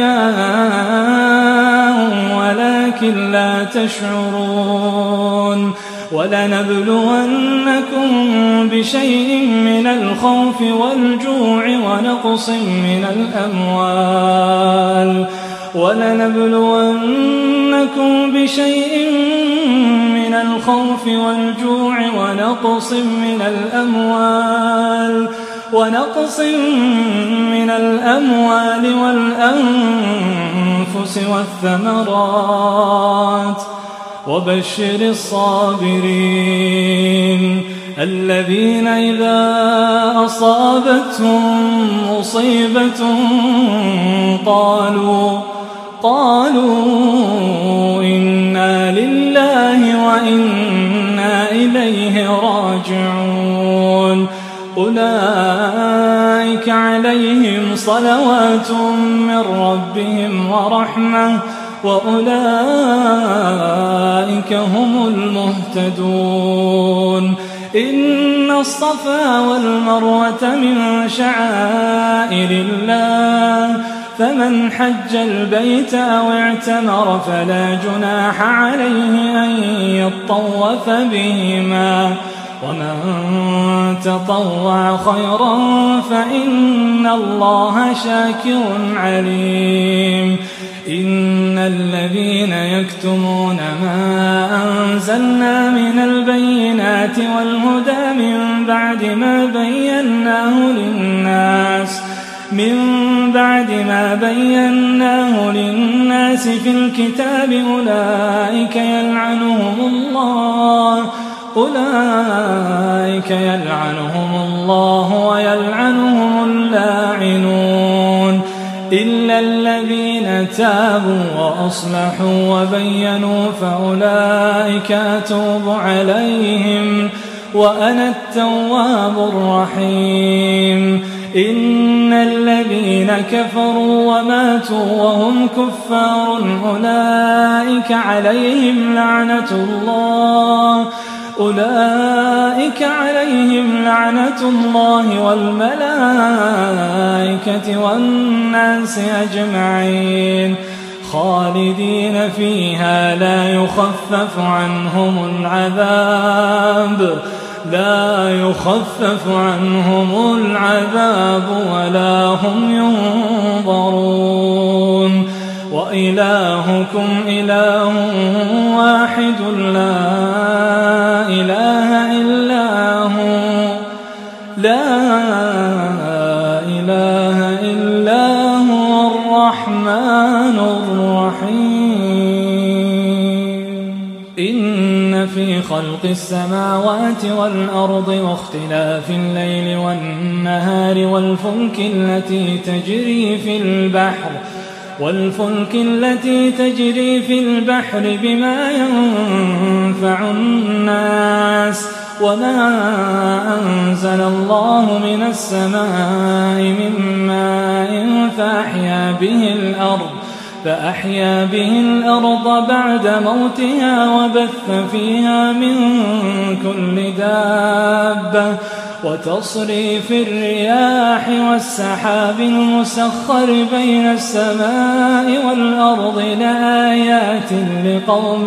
أحياء ولكن لا تشعرون ولنبلونكم بشيء من الخوف والجوع ونقص من الأموال ولنبلونكم بشيء من الخوف والجوع ونقص من الأموال ونقص من الأموال والأنفس والثمرات وبشر الصابرين الذين إذا أصابتهم مصيبة قالوا قالوا إنا لله وإنا إليه راجعون أولئك عليهم صلوات من ربهم ورحمة وأولئك هم المهتدون إن الصفا والمروة من شعائر الله فمن حج البيت أو اعتمر فلا جناح عليه أن يطوف بهما ومن تطوع خيرا فإن الله شاكر عليم إن الذين يكتمون ما أنزلنا من البينات والهدى من بعد ما بيناه للناس من بعد ما بيناه للناس في الكتاب أولئك يلعنهم الله أولئك يلعنهم الله ويلعنهم اللاعنون إلا الذين تابوا وأصلحوا وبينوا فأولئك أتوب عليهم وأنا التواب الرحيم. إن الذين كفروا وماتوا وهم كفار أولئك عليهم لعنة الله أولئك عليهم لعنة الله والملائكة والناس أجمعين خالدين فيها لا يخفف عنهم العذاب لا يخفف عنهم العذاب ولا هم ينظرون. وإلهكم إله واحد لا إله إلا هو لا إله إلا هو الرحمن الرحيم. إن في خلق السماوات والأرض واختلاف الليل والنهار والفلك التي تجري في البحر والفلك التي تجري في البحر بما ينفع الناس وما أنزل الله من السماء من ماء فأحيا به الأرض فأحيا به الأرض بعد موتها وبث فيها من كل دابة وتصريف الرياح والسحاب المسخر بين السماء والأرض لآيات لقوم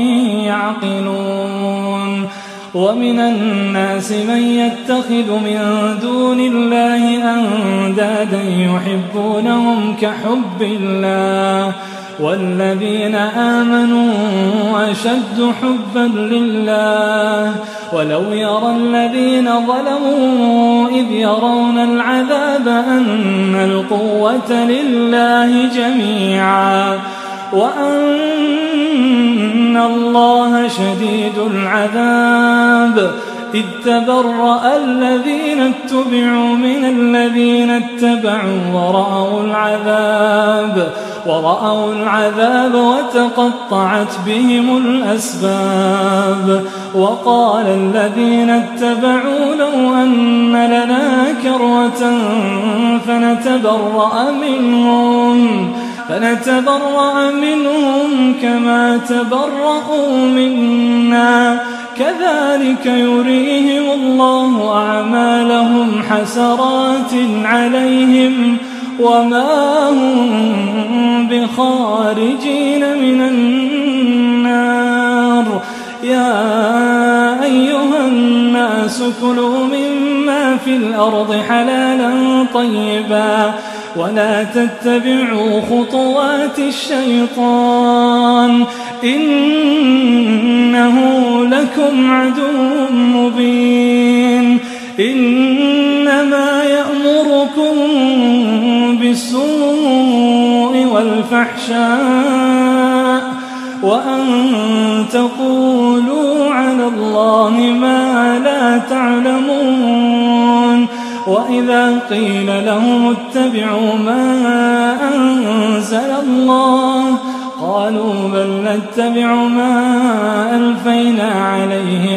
يعقلون. ومن الناس من يتخذ من دون الله أندادا يحبونهم كحب الله والذين آمنوا أشد حبا لله ولو يرى الذين ظلموا إذ يرون العذاب أن القوة لله جميعا وأن الله شديد العذاب. إذ تبرأ الذين اتبعوا من الذين اتبعوا ورأوا العذاب ورأوا العذاب وتقطعت بهم الأسباب. وقال الذين اتبعوا لو أن لنا كرة فنتبرأ منهم فنتبرأ منهم كما تبرأوا منا كذلك يريهم الله أعمالهم حسرات عليهم وما هم بخارجين من النار. يا أيها الناس كلوا مما في الأرض حلالا طيبا ولا تتبعوا خطوات الشيطان إنه لكم عدو مبين. إنما يأمركم بالسوء والفحشاء وأن تقولوا على الله ما لا تعلمون. وإذا قيل لهم اتبعوا ما أنزل الله قالوا بل نتبع ما ألفينا عليه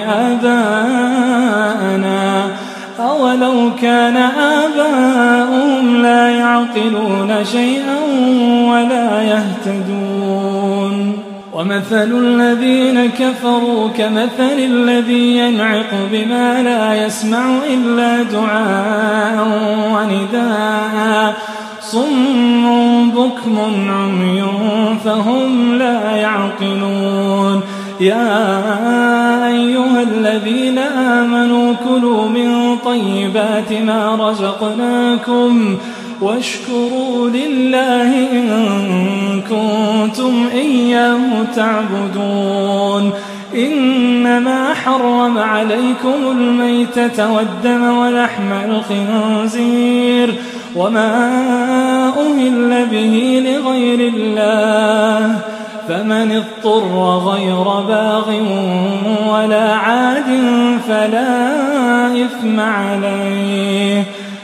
آباءنا أولو كان آباؤهم لا يعقلون شيئا ولا يهتدون. ومثل الذين كفروا كمثل الذي ينعق بما لا يسمع إلا دعاء ونداء صم بكم عمي فهم لا يعقلون. يا أيها الذين آمنوا كلوا من طيبات ما رزقناكم واشكروا لله إن كنتم إياه تعبدون. إنما حرم عليكم الميتة والدم ولحم الخنزير وما أهل به لغير الله فمن اضطر غير باغ ولا عاد فلا إثم عليه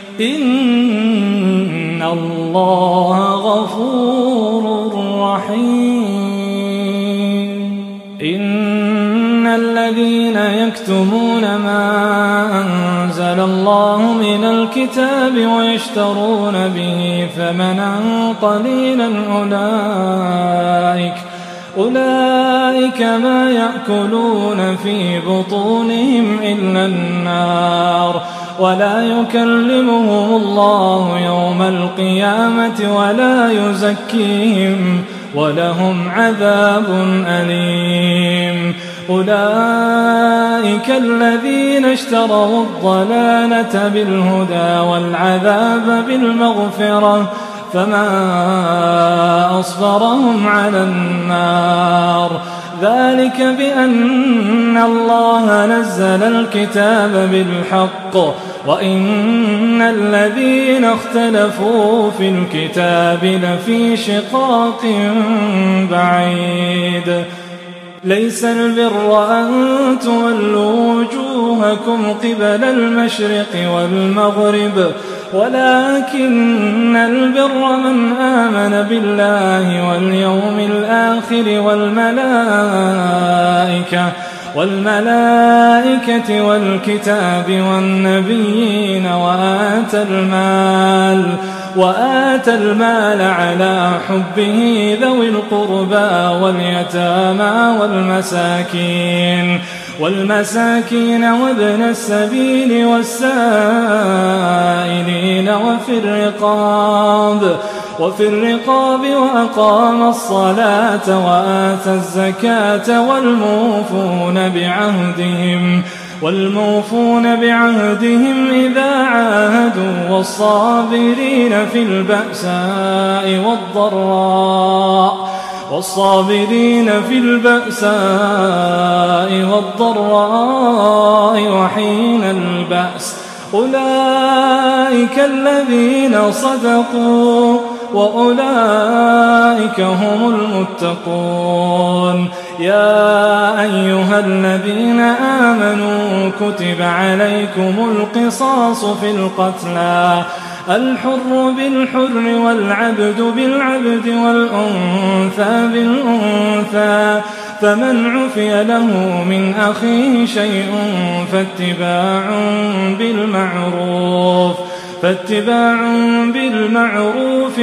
إن الله غفور رحيم. إن الذين يكتمون ما أنزل الله من الكتاب ويشترون به ثمنا قليلا أولئك أولئك ما يأكلون في بطونهم إلا النار ولا يكلمهم الله يوم القيامة ولا يزكيهم ولهم عذاب أليم. أولئك الذين اشتروا الضلالة بالهدى والعذاب بالمغفرة فما أصبرهم على النار ذلك بأن الله نزل الكتاب بالحق وإن الذين اختلفوا في الكتاب لفي شقاق بعيد. ليس البر أن تولوا وجوهكم قبل المشرق والمغرب ولكن البر من آمن بالله واليوم الآخر والملائكة والملائكة والكتاب والنبيين وآتى المال وآتى المال على حبه ذوي القربى واليتامى والمساكين والمساكين وابن السبيل والسائلين وفي الرقاب وفي الرقاب وأقام الصلاة وآتى الزكاة والموفون بعهدهم والموفون بعهدهم إذا عاهدوا والصابرين في البأساء والضراء والصابرين في البأساء والضراء وحين البأس أولئك الذين صدقوا وأولئك هم المتقون. يا أيها الذين آمنوا كتب عليكم القصاص في القتلى الحر بالحر والعبد بالعبد والأنثى بالأنثى فمن عفي له من أخيه شيء فاتباع بالمعروف فاتباع بالمعروف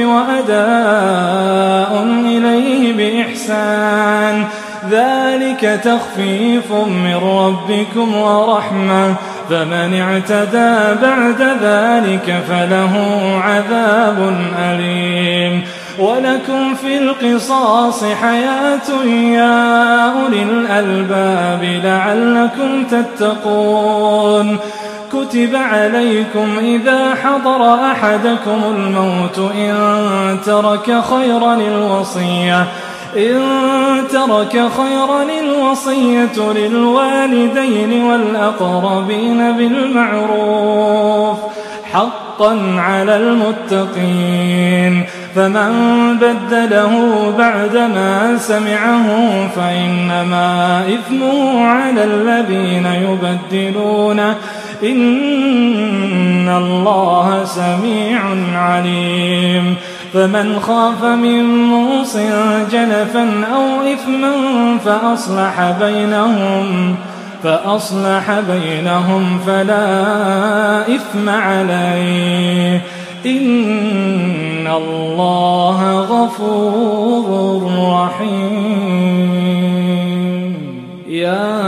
وأداء إليه بإحسان ذلك تخفيف من ربكم ورحمة فمن اعتدى بعد ذلك فله عذاب أليم. ولكم في القصاص حياة يا أولي الألباب لعلكم تتقون. كتب عليكم إذا حضر أحدكم الموت إن ترك خيرا الوصية إن ترك خيرا الوصية للوالدين والأقربين بالمعروف حقا على المتقين فمن بدله بعدما سمعه فإنما إثمه على الذين يبدلونه إن الله سميع عليم. فمن خاف من موص جنفا أو إثما فأصلح بينهم فأصلح بينهم فلا إثم عليه إن الله غفور رحيم. يا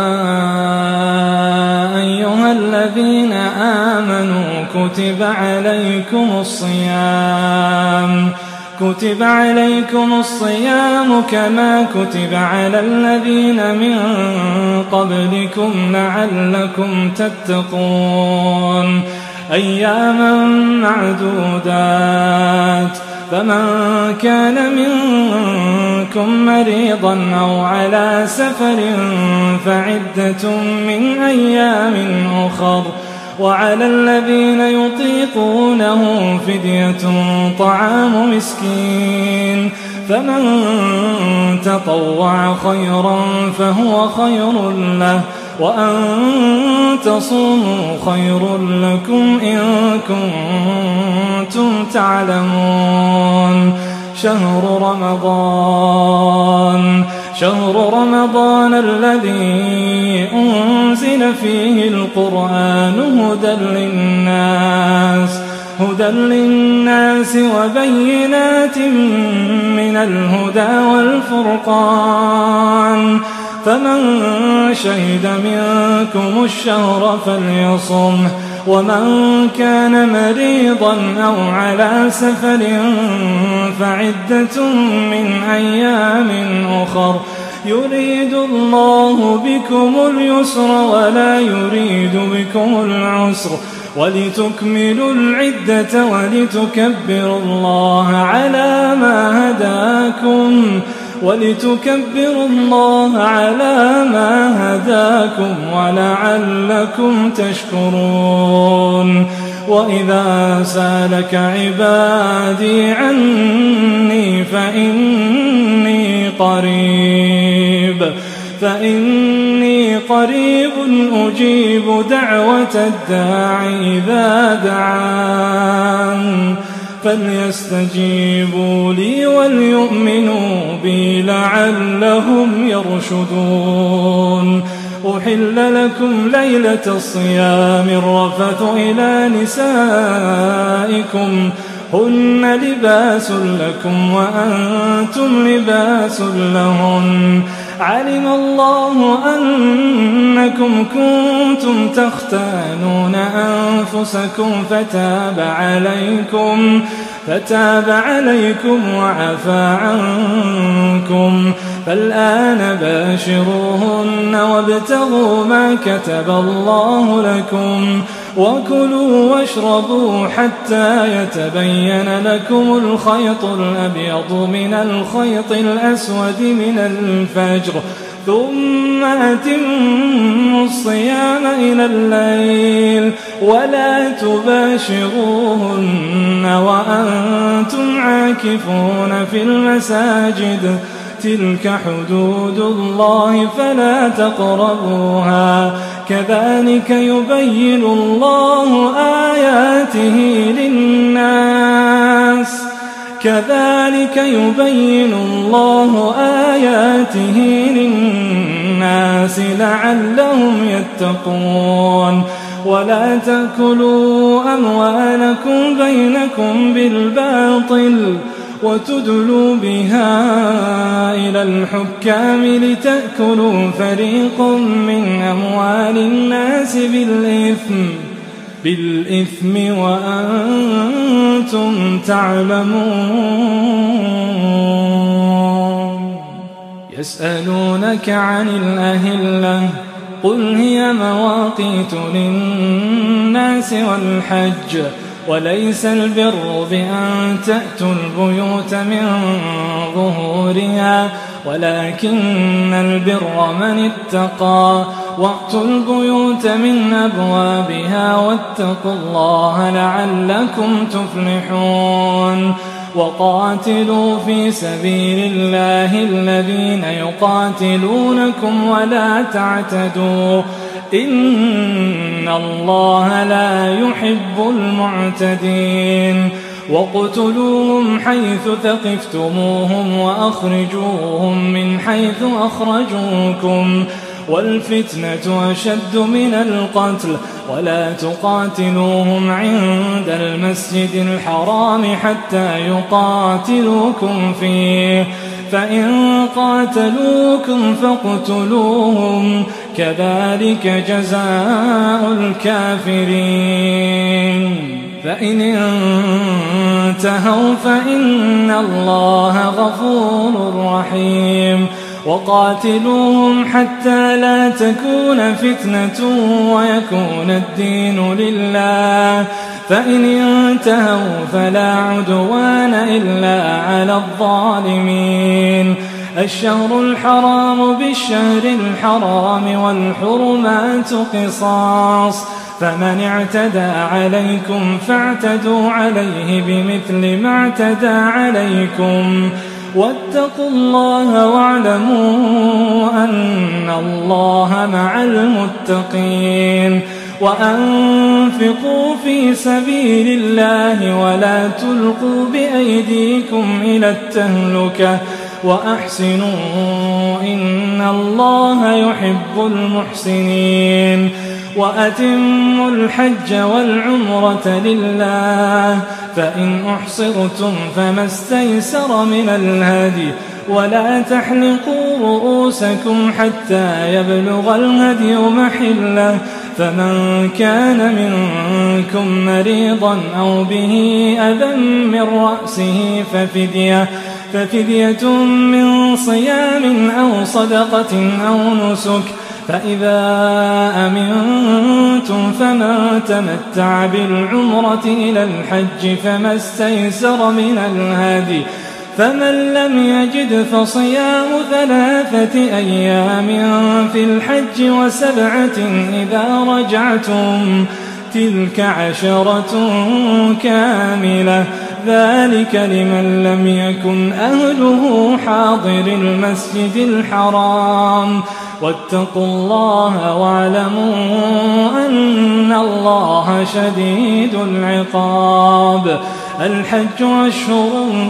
أيها الذين آمنوا كتب عليكم الصيام كتب عليكم الصيام كما كتب على الذين من قبلكم لعلكم تتقون أياما معدودات فمن كان منكم مريضا أو على سفر فعدة من أيام أخر وعلى الذين يطيقونه فدية طعام مسكين فمن تطوع خيرا فهو خير له وأن تصوموا خير لكم إن كنتم تعلمون. شهر رمضان شهر رمضان الذي أنزل فيه القرآن هدى للناس هدى للناس وبينات من الهدى والفرقان فمن شهد منكم الشهر فليصمه ومن كان مريضا أو على سفر فعدة من أيام أخر يريد الله بكم اليسر ولا يريد بكم العسر ولتكملوا العدة ولتكبروا الله على ما هداكم ولتكبروا الله على ما هداكم ولعلكم تشكرون وإذا سالك عبادي عني فإني قريب فإني قريب أجيب دعوة الداع إذا دعان فليستجيبوا لي وليؤمنوا بي لعلهم يرشدون أحل لكم ليلة الصيام الرفث إلى نسائكم هن لباس لكم وأنتم لباس لهن علم الله أنكم كنتم تختانون أنفسكم فتاب عليكم فتاب عليكم وعفى عنكم فالآن باشروهن وابتغوا ما كتب الله لكم وكلوا واشربوا حتى يتبين لكم الخيط الأبيض من الخيط الأسود من الفجر ثم أتموا الصيام إلى الليل ولا تباشروهن وأنتم عاكفون في المساجد تلك حدود الله فلا تقربوها كذلك يبين الله آياته للناس كذلك يبين الله آياته للناس لعلهم يتقون ولا تأكلوا أموالكم بينكم بالباطل وتدلوا بها إلى الحكام لتأكلوا فريقا من أموال الناس بالإثم بالإثم وأنتم تعلمون يسألونك عن الأهلة قل هي مواقيت للناس والحج وليس البر بأن تأتوا البيوت من ظهورها ولكن البر من اتقى وأتوا البيوت من أبوابها واتقوا الله لعلكم تفلحون وقاتلوا في سبيل الله الذين يقاتلونكم ولا تعتدوا إن الله لا يحب المعتدين وقتلوهم حيث ثقفتموهم وأخرجوهم من حيث أخرجوكم والفتنة أشد من القتل ولا تقاتلوهم عند المسجد الحرام حتى يقاتلوكم فيه فإن قاتلوكم فاقتلوهم كذلك جزاء الكافرين فإن انتهوا فإن الله غفور رحيم وقاتلوهم حتى لا تكون فتنة ويكون الدين لله فإن انتهوا فلا عدوان إلا على الظالمين الشهر الحرام بالشهر الحرام والحرمات قصاص فمن اعتدى عليكم فاعتدوا عليه بمثل ما اعتدى عليكم واتقوا الله واعلموا أن الله مع المتقين وأنفقوا في سبيل الله ولا تلقوا بأيديكم إلى التهلكة وأحسنوا إن الله يحب المحسنين وأتموا الحج والعمرة لله فإن أحصرتم فما استيسر من الهدي ولا تحلقوا رؤوسكم حتى يبلغ الهدي محله فمن كان منكم مريضا أو به أذى من رأسه ففدية ففدية من صيام أو صدقة أو نسك فإذا أمنتم فمن تمتع بالعمرة إلى الحج فما استيسر من الهدي فمن لم يجد فصيام ثلاثة أيام في الحج وسبعة إذا رجعتم تلك عشرة كاملة ذلك لمن لم يكن أهله حاضر المسجد الحرام واتقوا الله واعلموا أن الله شديد العقاب الحج أشهر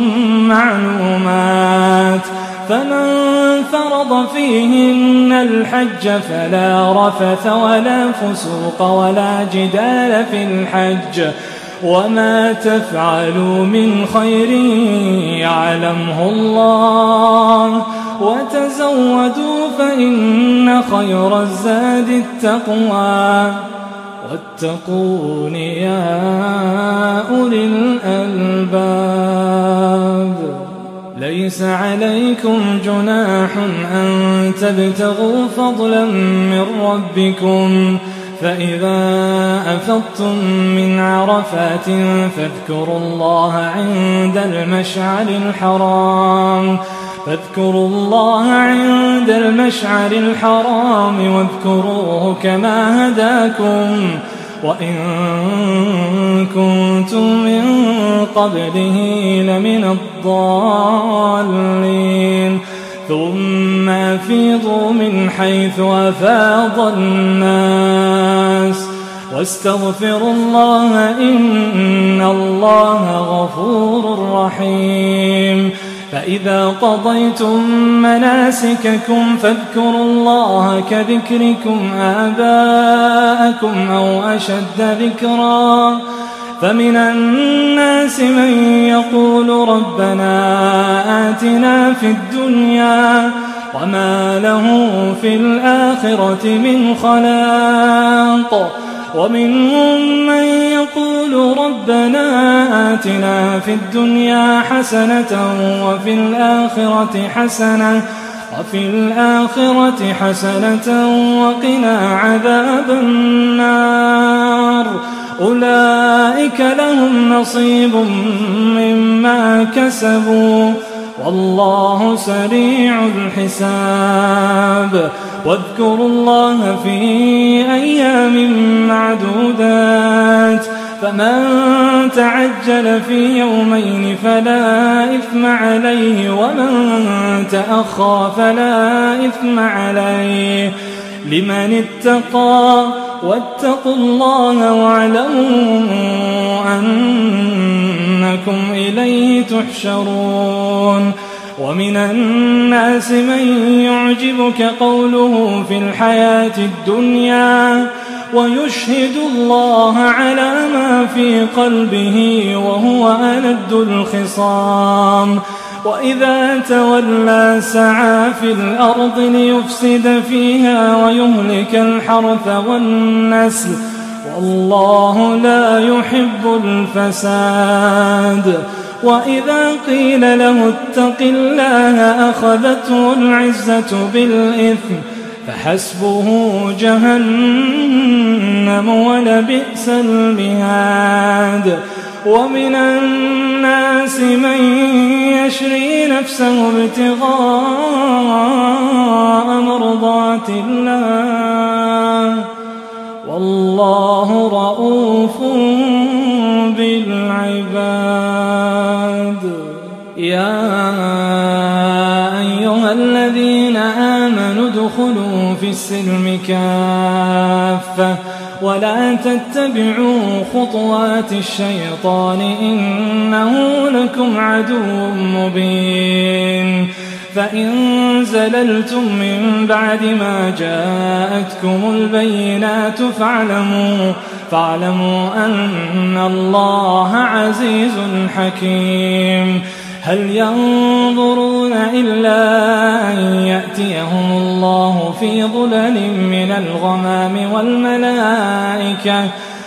معلومات فمن فرض فيهن الحج فلا رفث ولا فسوق ولا جدال في الحج وما تفعلوا من خير يعلمه الله وتزودوا فإن خير الزاد التقوى واتقون يا أولي الألباب ليس عليكم جناح أن تبتغوا فضلا من ربكم فإذا أفضتم من عرفات فاذكروا الله عند المشعر الحرام فاذكروا الله عند المشعر الحرام واذكروه كما هداكم وإن كنتم من قبله لمن الضالين ثم أفيضوا من حيث أفاض الناس واستغفروا الله إن الله غفور رحيم فإذا قضيتم مناسككم فاذكروا الله كذكركم آباءكم أو أشد ذكرا فمن الناس من يقول ربنا آتنا في الدنيا وما له في الآخرة من خلاق ومنهم من يقول ربنا آتنا في الدنيا حسنة وفي الآخرة حسنة وفي الآخرة حسنة وقنا عذاب النار أولئك لهم نصيب مما كسبوا والله سريع الحساب واذكروا الله في أيام معدودات فمن تعجل في يومين فلا إثم عليه ومن تأخر فلا إثم عليه لمن اتقى واتقوا الله واعلموا أنكم إليه تحشرون ومن الناس من يعجبك قوله في الحياة الدنيا ويشهد الله على ما في قلبه وهو ألد الخصام وإذا تولى سعى في الأرض ليفسد فيها ويهلك الحرث والنسل والله لا يحب الفساد وإذا قيل له اتق الله أخذته العزة بالإثم فحسبه جهنم ولبئس المهاد ومن الناس من يشري نفسه ابتغاء مرضات الله والله رؤوف بالعباد يا أيها الذين آمنوا ادخلوا في السلم كافة ولا تتبعوا خطوات الشيطان إنه لكم عدو مبين فإن زللتم من بعد ما جاءتكم البينات فاعلموا, فاعلموا أن الله عزيز حكيم. هل ينظرون إلا أن يأتيهم الله في ظلل من الغمام والملائكة,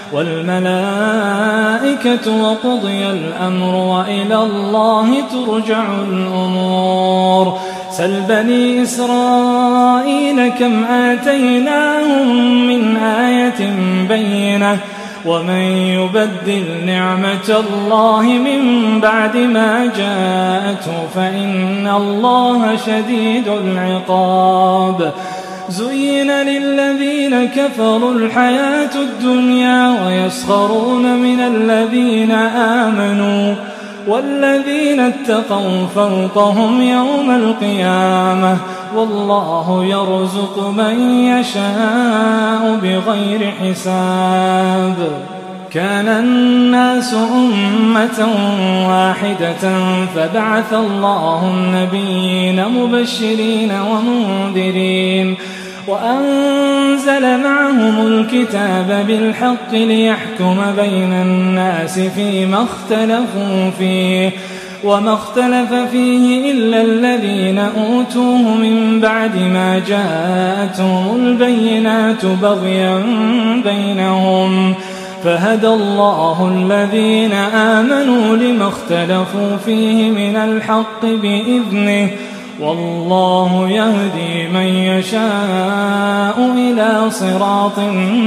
والملائكة وقضي الأمر وإلى الله ترجع الأمور. سل بني إسرائيل كم آتيناهم من آية بينة ومن يبدل نعمة الله من بعد ما جاءته فإن الله شديد العقاب. زين للذين كفروا الحياة الدنيا ويسخرون من الذين آمنوا والذين اتقوا فوقهم يوم القيامة والله يرزق من يشاء بغير حساب. كان الناس أمة واحدة فبعث الله النبيين مبشرين ومنذرين وأنزل معهم الكتاب بالحق ليحكم بين الناس فيما اختلفوا فيه وما اختلف فيه إلا الذين أوتوه من بعد ما جاءتهم البينات بغيا بينهم فهدى الله الذين آمنوا لما اختلفوا فيه من الحق بإذنه والله يهدي من يشاء إلى صراط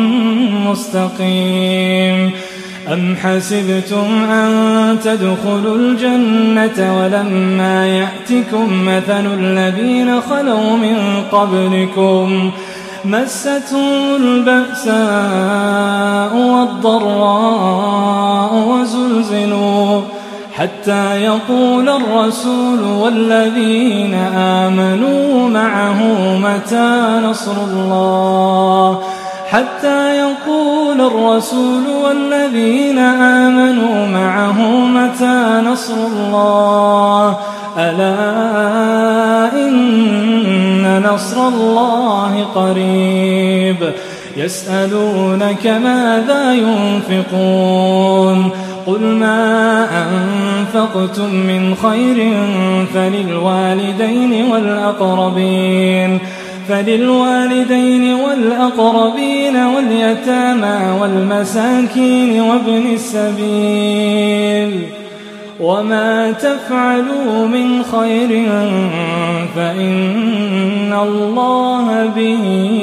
مستقيم. أم حسبتم أن تدخلوا الجنة ولما يأتكم مثل الذين خلوا من قبلكم مستهم البأساء والضراء وزلزلوا حتى يقول الرسول والذين آمنوا معه متى نصر الله حتى يقول الرسول والذين آمنوا معه متى نصر الله ألا إن نصر الله قريب. يسألونك ماذا ينفقون قل ما أنفقتم من خير فللوالدين والأقربين فللوالدين والأقربين واليتامى والمساكين وابن السبيل وما تفعلوا من خير فإن الله به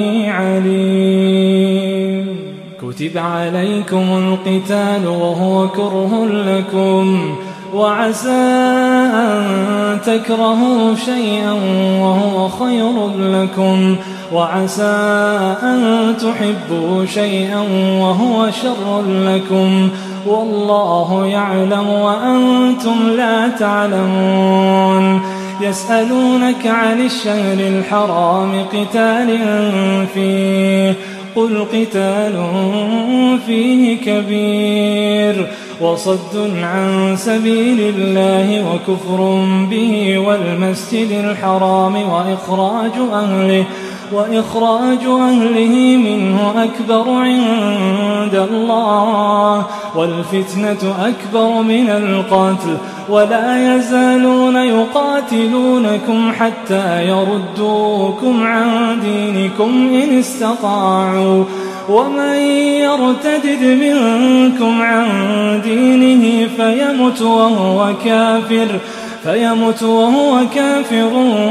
عليم. كتب عليكم القتال وهو كره لكم وعسى أن تكرهوا شيئا وهو خير لكم وعسى أن تحبوا شيئا وهو شر لكم والله يعلم وأنتم لا تعلمون. يسألونك عن الشهر الحرام قتال فيه قل قتال فيه كبير وصد عن سبيل الله وكفر به والمسجد الحرام وإخراج أهله وإخراج أهله منه أكبر عند الله والفتنة أكبر من القتل ولا يزالون يقاتلونكم حتى يردوكم عن دينكم إن استطاعوا ومن يرتد منكم عن دينه فيمت وهو كافر فيمت وهو كافر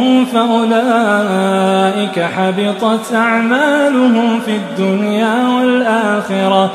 فأولئك حبطت أعمالهم في الدنيا والآخرة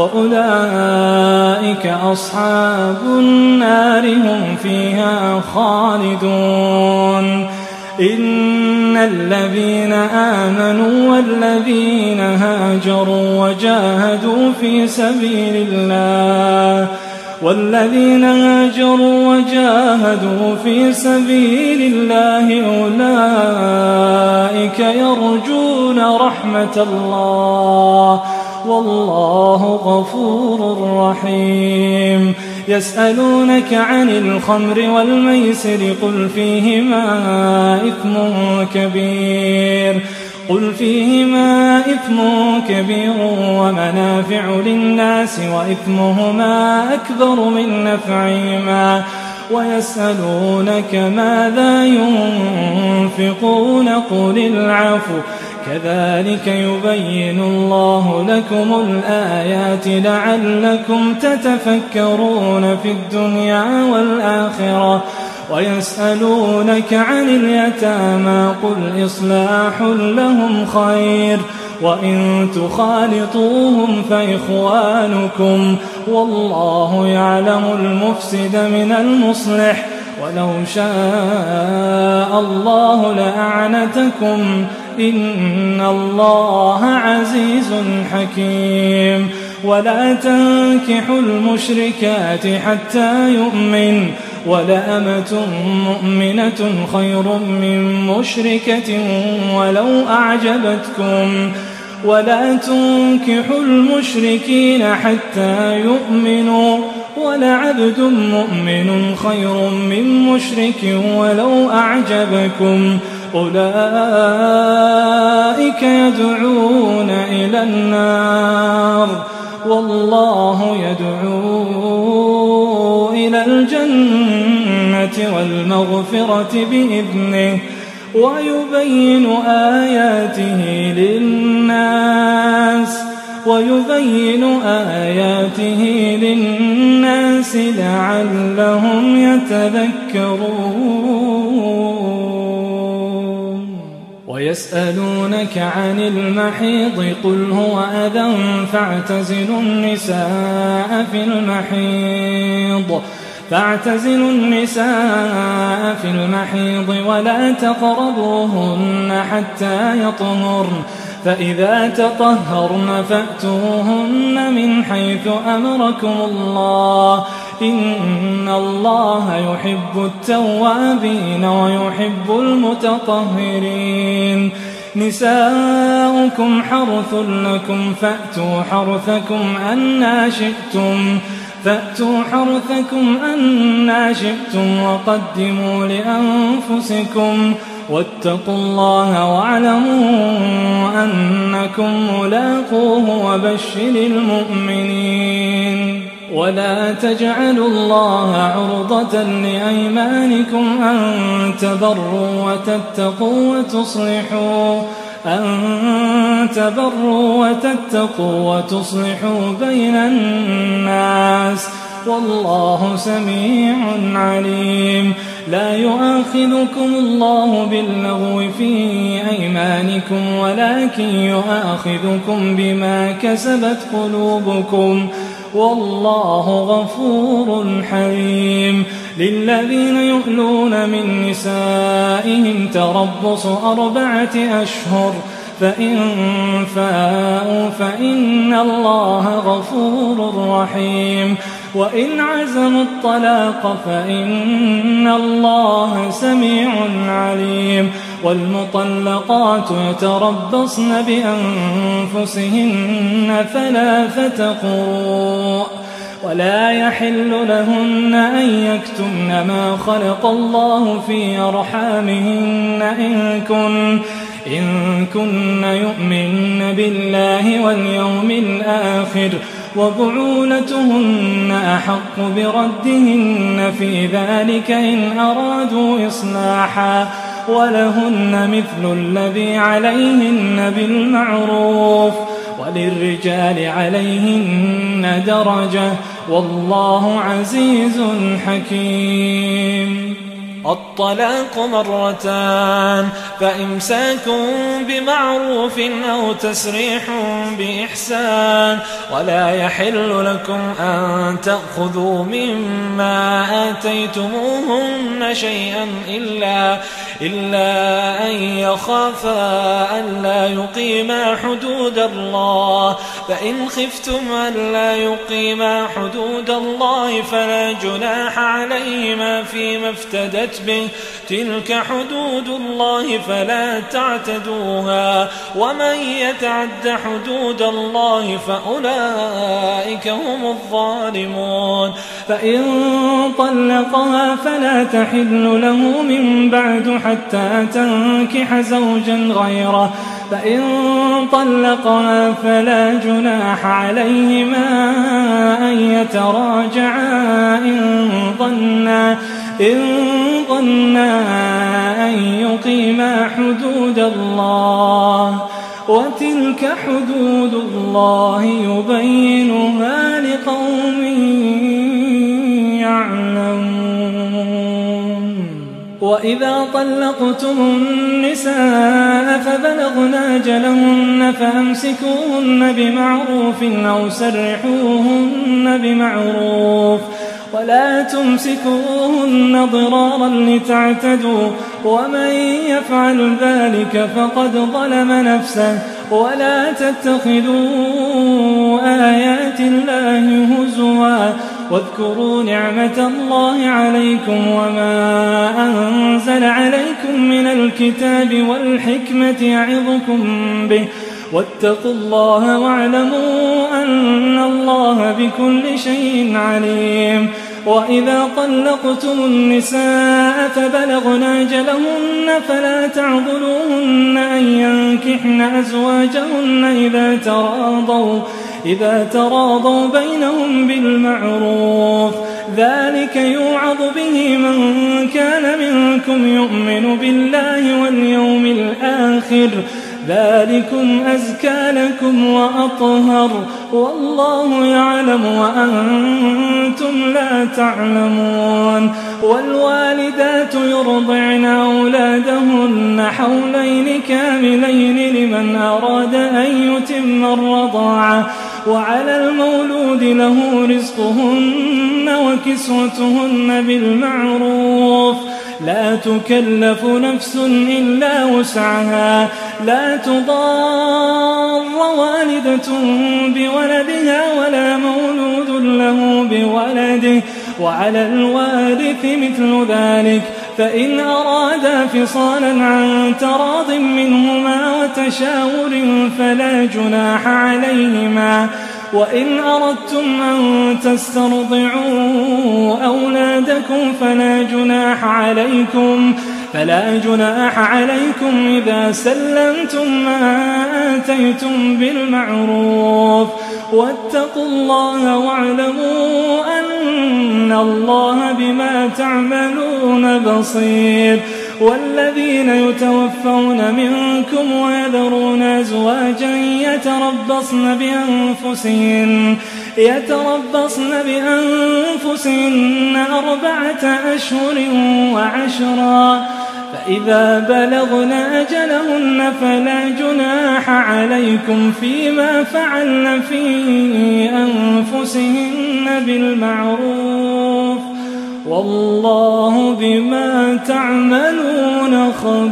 وأولئك أصحاب النار هم فيها خالدون. إن الذين آمنوا والذين هاجروا وجاهدوا في سبيل الله والذين هاجروا وجاهدوا في سبيل الله أولئك يرجون رحمة الله والله غفور رحيم. يسألونك عن الخمر والميسر قل فيهما إثم كبير قل فيهما إثم كبير ومنافع للناس وإثمهما أكبر من نفعهما ويسألونك ماذا ينفقون قل العفو كذلك يبين الله لكم الآيات لعلكم تتفكرون في الدنيا والآخرة ويسألونك عن اليتامى قل إصلاح لهم خير وإن تخالطوهم فإخوانكم والله يعلم المفسد من المصلح ولو شاء الله لأعنتكم إن الله عزيز حكيم ولا تنكحوا المشركات حتى يؤمن ولأمة مؤمنة خير من مشركة ولو أعجبتكم ولا تنكحوا المشركين حتى يؤمنوا ولعبد مؤمن خير من مشرك ولو أعجبكم أولئك يدعون إلى النار والله يدعو إلى الجنة والمغفرة بإذنه ويبين آياته للناس ويبين آياته للناس لعلهم يتذكرون ويسألونك عن المحيض قل هو أذى فاعتزلوا النساء في المحيض فاعتزلوا النساء في المحيض ولا تقربوهن حتى يطهرن فإذا تطهرن فأتوهن من حيث أمركم الله إن الله يحب التوابين ويحب المتطهرين نساؤكم حرث لكم فأتوا حرثكم أنى شئتم فأتوا حرثكم أنى شئتم وقدموا لأنفسكم واتقوا الله واعلموا أنكم ملاقوه وبشر المؤمنين ولا تجعلوا الله عرضة لأيمانكم أن تبروا وتتقوا وتصلحوا أن تبروا وتتقوا وتصلحوا بين الناس والله سميع عليم لا يؤاخذكم الله باللغو في أيمانكم ولكن يؤاخذكم بما كسبت قلوبكم والله غفور حليم للذين يؤلون من نسائهم تربص أربعة أشهر فإن فاءوا فإن الله غفور رحيم وإن عزموا الطلاق فإن الله سميع عليم والمطلقات يتربصن بأنفسهن ثلاثة قروء ولا يحل لهن أن يكتمن ما خلق الله في أرحامهن إن كن إن كن يؤمن بالله واليوم الآخر وبعولتهن أحق بردهن في ذلك إن أرادوا إصلاحا ولهن مثل الذي عليهن بالمعروف وللرجال عليهن درجة والله عزيز حكيم الطلاق مرتان فإمساك بمعروف أو تسريح بإحسان ولا يحل لكم أن تأخذوا مما آتيتموهن شيئا إلا, إلا أن يخافا ألا يقيما حدود الله فإن خفتم ألا يقيما حدود الله فلا جناح عليهما فيما افتدت به تلك حدود الله فلا تعتدوها ومن يتعد حدود الله فأولئك هم الظالمون. فإن طلقها فلا تحل له من بعد حتى تنكح زوجا غيره فإن طلقها فلا جناح عليهما أن يتراجعا إن ظنا إن ظنا أن يقيما حدود الله وتلك حدود الله يبينها لقوم يعلمون. وإذا طلقتم النساء فبلغن أجلهن فأمسكوهن بمعروف أو سرحوهن بمعروف ولا تمسكوهن ضرارا لتعتدوا ومن يفعل ذلك فقد ظلم نفسه ولا تتخذوا آيات الله هزوا واذكروا نعمة الله عليكم وما أنزل عليكم من الكتاب والحكمة يعظكم به واتقوا الله واعلموا أن الله بكل شيء عليم. وإذا طلقتم النساء فبلغن أجلهن فلا تعضلوهن أن ينكحن أزواجهن إذا تراضوا إذا تراضوا بينهم بالمعروف ذلك يوعظ به من كان منكم يؤمن بالله واليوم الآخر ذلكم أزكى لكم وأطهر والله يعلم وأنتم لا تعلمون. والوالدات يرضعن أولادهن حولين كاملين لمن أراد أن يتم الرضاعة وعلى المولود له رزقهن وكسوتهن بالمعروف لا تكلف نفس إلا وسعها لا تضار والدة بولدها ولا مولود له بولده وعلى الوارث مثل ذلك فإن أرادا فصالا عن تراض منهما وتشاور فلا جناح عليهما. وإن أردتم أن تسترضعوا أولادكم فلا جناح عليكم فلا جناح عليكم إذا سلمتم ما آتيتم بالمعروف واتقوا الله واعلموا أن الله بما تعملون بصير. والذين يتوفون منكم ويذرون أزواجا يتربصن بأنفسهن يتربصن بأنفسهن أربعة أشهر وعشرا فإذا بلغن أجلهن فلا جناح عليكم فيما فعلن في أنفسهن بالمعروف والله بما تعملون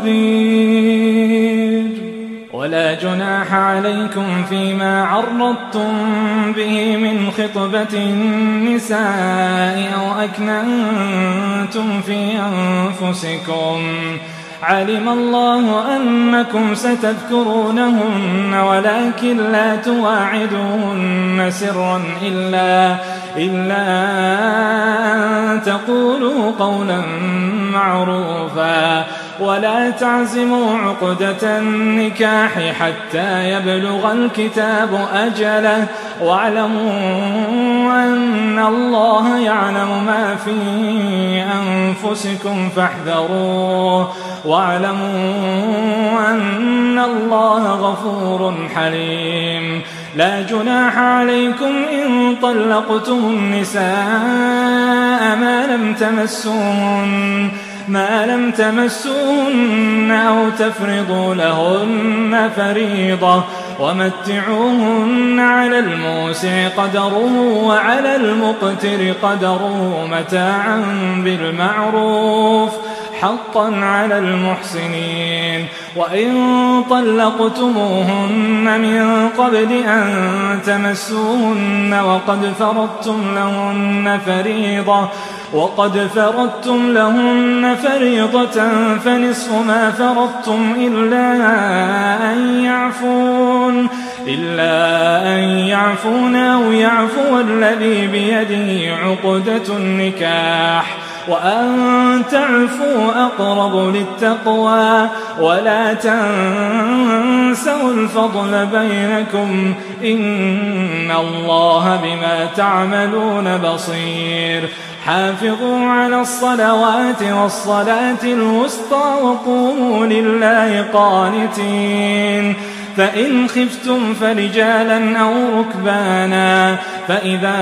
خبير. ولا جناح عليكم فيما عرضتم به من خطبة النساء أو أكننتم في أنفسكم علم الله أنكم ستذكرونهن ولكن لا تواعدوهن سرا إلا إلا أن تقولوا قولا معروفا ولا تعزموا عقدة النكاح حتى يبلغ الكتاب أجله واعلموا أن الله يعلم ما في أنفسكم فاحذروه واعلموا أن الله غفور حليم. لا جناح عليكم إن طلقتم النساء ما لم تمسوهن ما لم تمسوهن أو تفرضوا لهن فريضة ومتعوهن على الموسع قدره وعلى المقتر قدره متاعا بالمعروف حقا على المحسنين. وإن طلقتموهن من قبل أن تمسوهن وقد فرضتم لهن فريضة وقد فرضتم لهن فريضة فنصف ما فرضتم إلا أن يعفون إلا أن يعفون أو يعفو الذي بيده عقدة النكاح وأن تعفوا أقرب للتقوى ولا تنسوا الفضل بينكم إن الله بما تعملون بصير. حافظوا على الصلوات والصلاة الوسطى وقوموا لله قانتين. فإن خفتم فرجالا أو ركبانا فإذا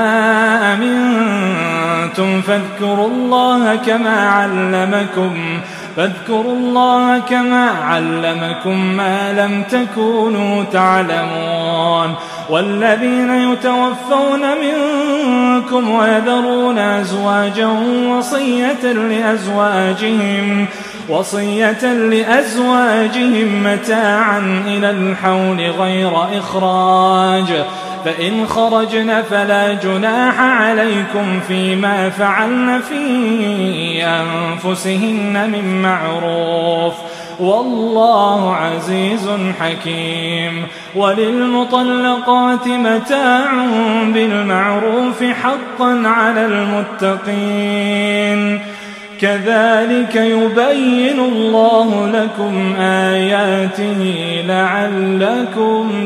أمنتم فاذكروا الله كما علمكم فاذكروا الله كما علمكم ما لم تكونوا تعلمون. والذين يتوفون منكم ويذرون أزواجا وصية لأزواجهم وصية لأزواجهم متاعا إلى الحول غير إخراج فإن خرجن فلا جناح عليكم فيما فعلن في أنفسهن من معروف والله عزيز حكيم. وللمطلقات متاع بالمعروف حقا على المتقين كذلك يبين الله لكم آياته لعلكم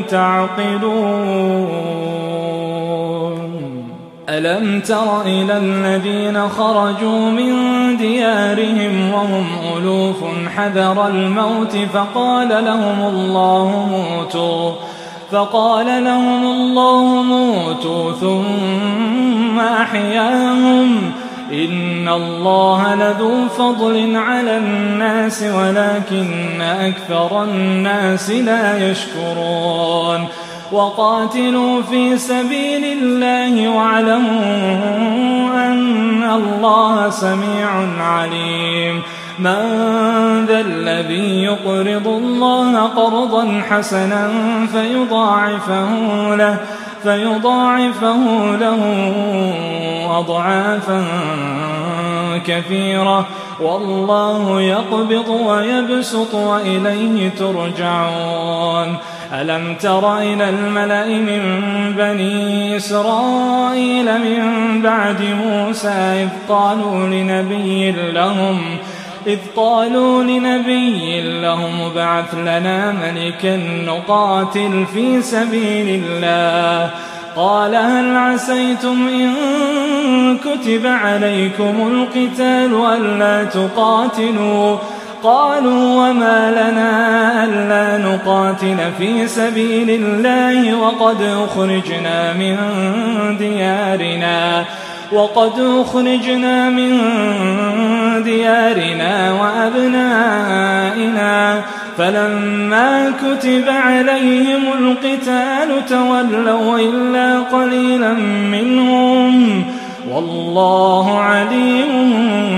تعقلون. ألم تر إلى الذين خرجوا من ديارهم وهم ألوف حذر الموت فقال لهم الله موتوا فقال لهم الله موتوا ثم أحياهم إن الله لذو فضل على الناس ولكن أكثر الناس لا يشكرون. وقاتلوا في سبيل الله واعلموا أن الله سميع عليم. من ذا الذي يقرض الله قرضا حسنا فيضاعفه له فيضاعفه له أضعافا كثيرة والله يقبض ويبسط وإليه ترجعون. ألم تر إلى الملأ من بني إسرائيل من بعد موسى إذ قالوا لنبي لهم إذ قالوا لنبي لهم ابعث لنا ملكا نقاتل في سبيل الله قال هل عسيتم إن كتب عليكم القتال ألا تقاتلوا قالوا وما لنا ألا نقاتل في سبيل الله وقد أخرجنا من ديارنا وقد أخرجنا من ديارنا وأبنائنا فلما كتب عليهم القتال تولوا إلا قليلا منهم والله عليم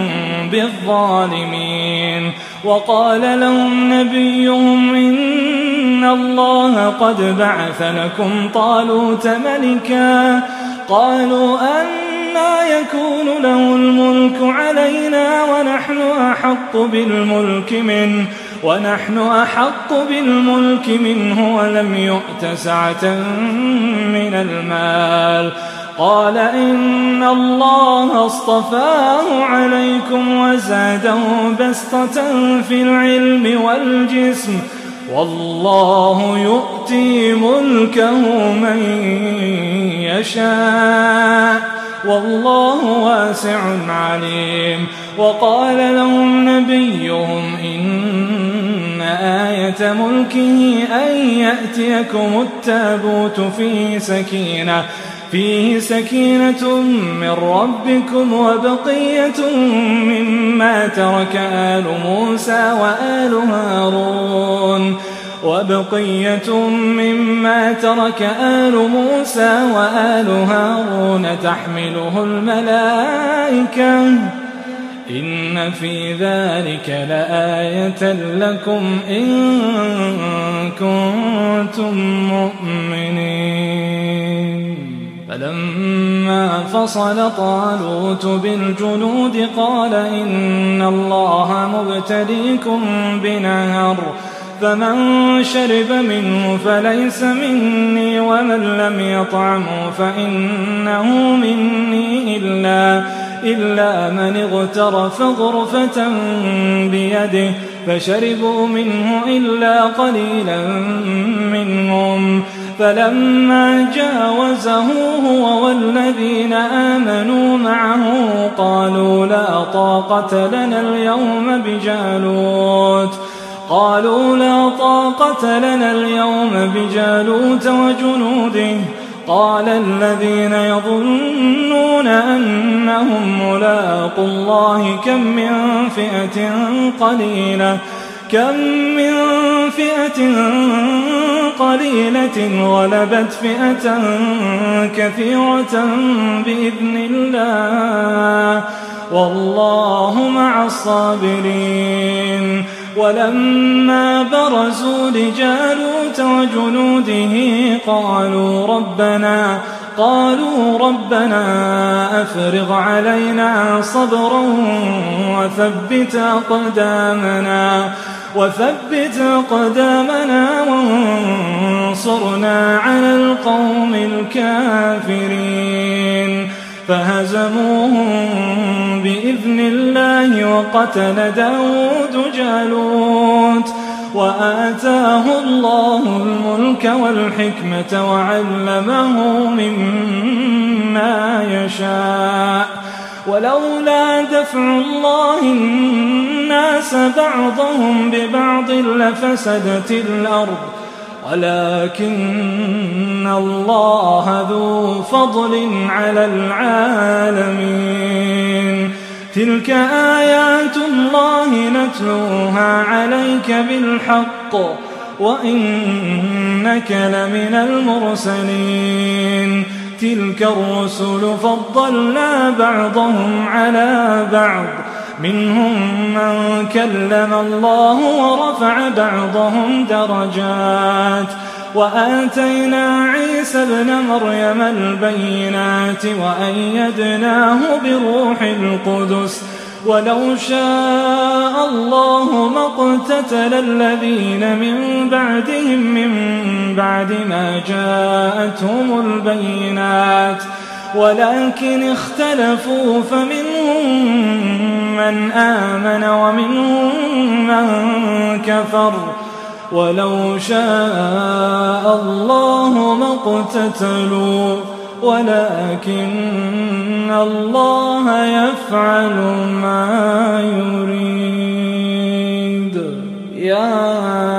بالظالمين. وقال لهم نبيهم إن الله قد بعث لكم طالوت ملكا قالوا أنى يكون له الملك علينا ونحن أحق بالملك منه ونحن أحق بالملك منه ولم يؤت سعة من المال قال إن الله اصطفاه عليكم وزاده بسطة في العلم والجسم والله يؤتي ملكه من يشاء والله واسع عليم. وقال لهم نبيهم إن آية ملكه أن يأتيكم التابوت فيه سكينة فيه سكينة من ربكم وبقية مما ترك آل موسى وآل هارون وبقية مما ترك آل موسى وآل هارون تحمله الملائكة إن في ذلك لآية لكم إن كنتم مؤمنين. فلما فصل طالوت بالجنود قال إن الله مبتليكم بنهر فمن شرب منه فليس مني ومن لم يطعمه فإنه مني إلا, إلا من اغترف غرفة بيده فشربوا منه إلا قليلا منهم. فلما جاوزه هو والذين آمنوا معه قالوا لا طاقة لنا اليوم بجالوت قالوا لا طاقة لنا اليوم بجالوت وجنوده. قال الذين يظنون أنهم ملاقو الله كم من فئة قليلة كم من فئة قليلة غلبت فئة كثيرة بإذن الله والله مع الصابرين. ولما برزوا لجالوت وجنوده قالوا ربنا قالوا ربنا أفرغ علينا صبرا وثبت أقدامنا وثبت أقدامنا وانصرنا على القوم الكافرين. فهزموهم بإذن الله وقتل داود جالوت وآتاه الله الملك والحكمة وعلمه مما يشاء. ولولا دفع الله الناس بعضهم ببعض لفسدت الأرض ولكن الله ذو فضل على العالمين. تلك آيات الله نتلوها عليك بالحق وإنك لمن المرسلين. تلك الرسل فضلنا بعضهم على بعض منهم من كلم الله ورفع بعضهم درجات وآتينا عيسى ابن مريم البينات وأيدناه بروح القدس. ولو شاء الله ما اقتتل الذين من بعدهم من بعد ما جاءتهم البينات ولكن اختلفوا فمنهم من آمن ومنهم من كفر. ولو شاء الله ما اقتتلوا ولكن الله يفعل ما يريد. يا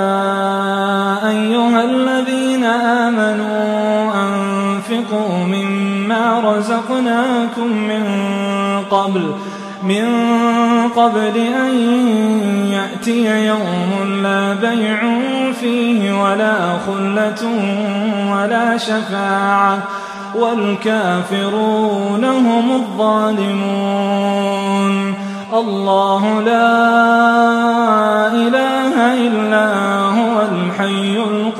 أيها الذين آمنوا أنفقوا مما رزقناكم من قبل من قبل أن يأتي يوم لا بيع فيه ولا خلة ولا شفاعة والكافرون هم الظالمون. الله لا إله إلا هو الحي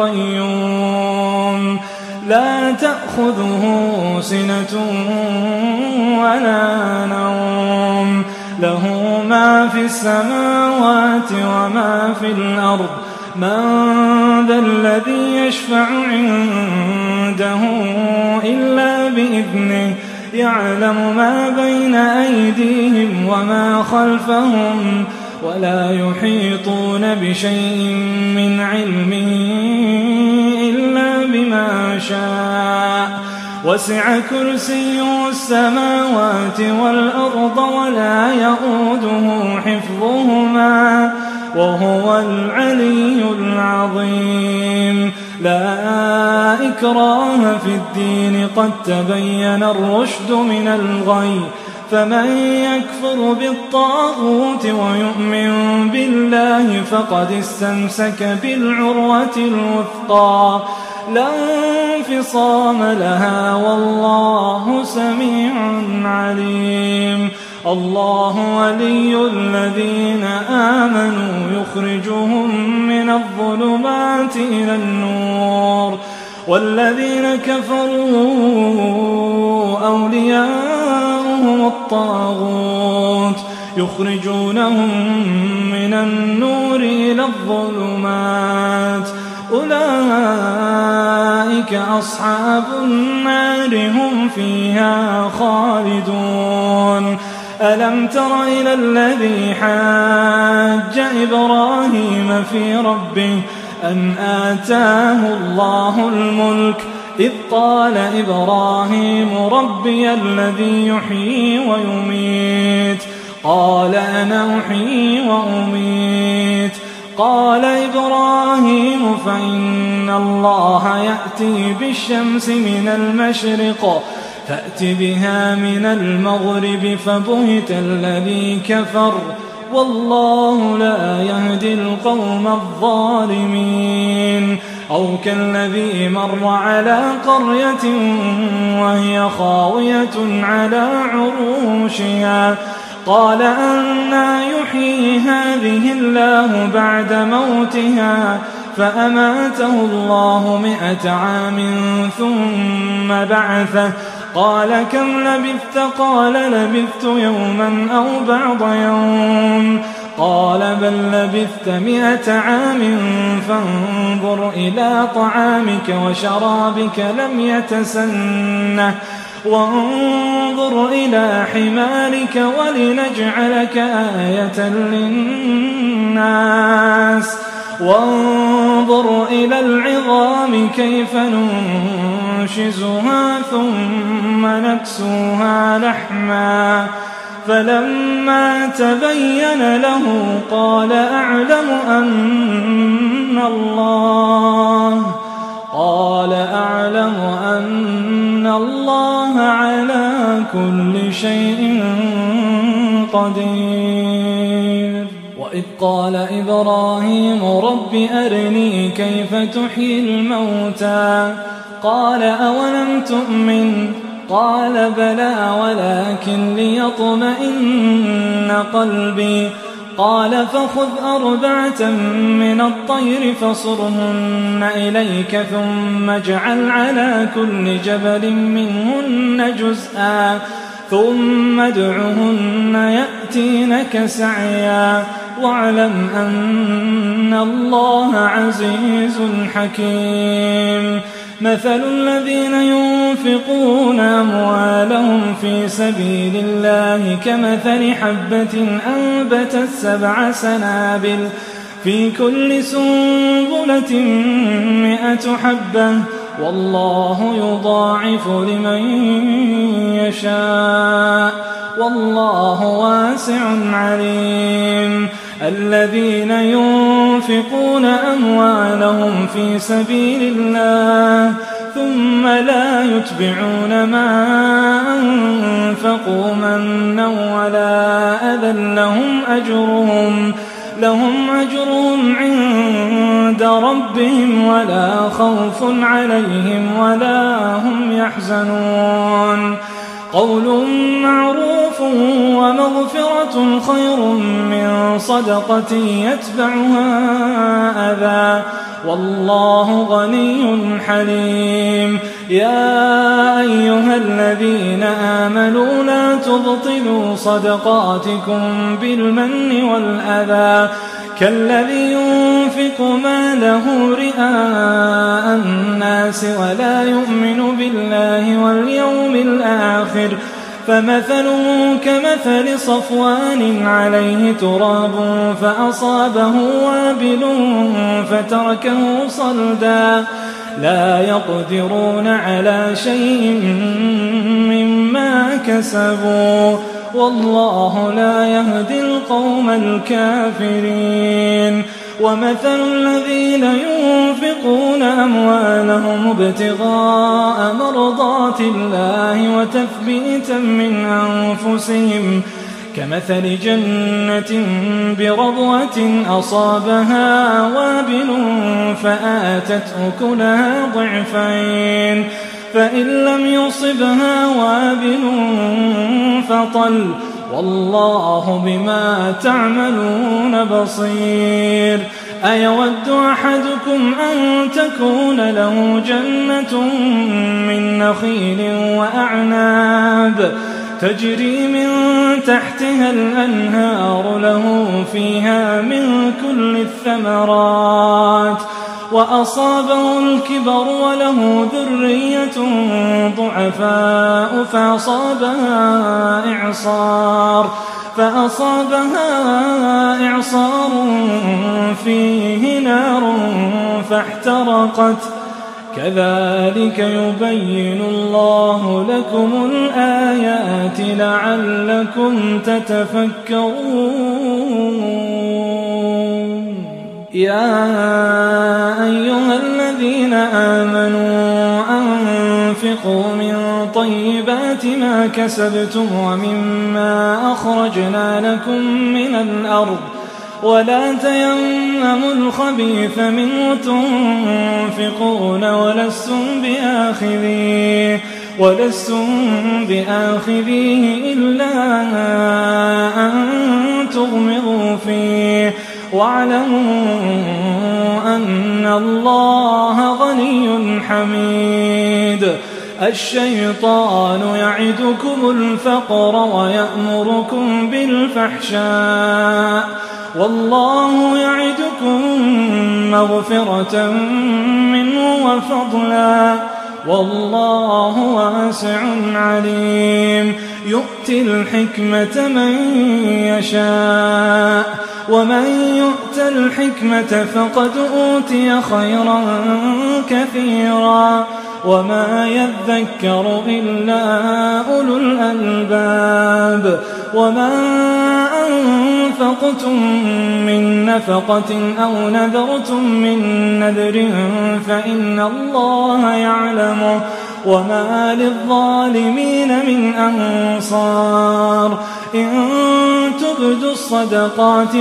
القيوم لا تأخذه سنة ولا نوم له ما في السماوات وما في الأرض. من ذا الذي يشفع عنده إلا بإذنه يعلم ما بين أيديهم وما خلفهم ولا يحيطون بشيء من علمه إلا بما شاء. وسع كرسيه السماوات والأرض ولا يؤوده حفظهما وهو العلي العظيم. لا إكراه في الدين قد تبين الرشد من الغي. فمن يكفر بالطاغوت ويؤمن بالله فقد استمسك بالعروة الوثقى لا انفصام لها والله سميع عليم. الله ولي الذين آمنوا يخرجهم من الظلمات إلى النور والذين كفروا أولياؤهم الطاغوت يخرجونهم من النور إلى الظلمات أولئك أصحاب النار هم فيها خالدون. ألم تر إلى الذي حاج إبراهيم في ربه أن آتاه الله الملك إذ قال إبراهيم ربي الذي يحيي ويميت قال أنا أحيي وأميت قال إبراهيم فإن الله يأتي بالشمس من المشرق فأت بها من المغرب فبهت الذي كفر والله لا يهدي القوم الظالمين. أو كالذي مر على قرية وهي خاوية على عروشها قال أنى يحيي هذه الله بعد موتها فأماته الله مئة عام ثم بعثه قال كم لبثت قال لبثت يوما أو بعض يوم قال بل لبثت مئة عام فانظر إلى طعامك وشرابك لم يتسنه وانظر إلى حمارك ولنجعلك آية للناس وانظر إلى العظام كيف ننشزها ثم نكسوها لحما فلما تبين له قال أعلم أن الله قال أعلم أن الله على كل شيء قدير. وإذ قال إبراهيم رب أرني كيف تحيي الموتى قال أولم تؤمن قال بلى ولكن ليطمئن قلبي قال فخذ أربعة من الطير فصرهن إليك ثم اجعل على كل جبل منهن جزءا ثم ادعهن يأتينك سعيا واعلم أن الله عزيز حكيم. مثل الذين ينفقون أموالهم في سبيل الله كمثل حبة أنبتت سبع سنابل في كل سنبلة مئة حبة والله يضاعف لمن يشاء والله واسع عليم. الذين ينفقون أموالهم في سبيل الله ثم لا يتبعون ما أنفقوا منا ولا أذى لهم أجرهم لهم أجرهم عند ربهم ولا خوف عليهم ولا هم يحزنون. قول معروف ومغفرة خير من صدقة يتبعها أذى والله غني حليم. يا أيها الذين آمنوا لا تبطلوا صدقاتكم بالمن والأذى كالذي ينفق ماله رئاء الناس ولا يؤمن بالله واليوم الآخر فمثله كمثل صفوان عليه تراب فأصابه وابل فتركه صلدا لا يقدرون على شيء مما كسبوا والله لا يهدي القوم الكافرين. ومثل الذين ينفقون أموالهم ابتغاء مرضات الله وتثبيتا من أنفسهم كمثل جنة بربوة أصابها وابل فآتت أكلها ضعفين فإن لم يصبها وابل فطل والله بما تعملون بصير. أيود أحدكم أن تكون له جنة من نخيل وأعناب تجري من تحتها الأنهار له فيها من كل الثمرات وأصابه الكبر وله ذرية ضعفاء فأصابها إعصار فأصابها إعصار فيه نار فاحترقت كذلك يبين الله لكم الآيات لعلكم تتفكرون. يا أيها الذين آمنوا أنفقوا من طيبات ما كسبتم ومما أخرجنا لكم من الأرض ولا تيمموا الخبيث منه تنفقون ولستم بآخذيه ولستم بآخذيه إلا أن تغمضوا فيه واعلموا أن الله غني حميد. الشيطان يعدكم الفقر ويأمركم بالفحشاء والله يعدكم مغفرة منه وفضلا والله واسع عليم. يؤتي الحكمة من يشاء ومن يؤت الحكمة فقد أوتي خيرا كثيرا وما يذكر إلا أولو الألباب. وما أنفقتم من نفقة أو نذرتم من نذر فإن الله يعلمه وما للظالمين من أنصار. إن تبدوا الصدقات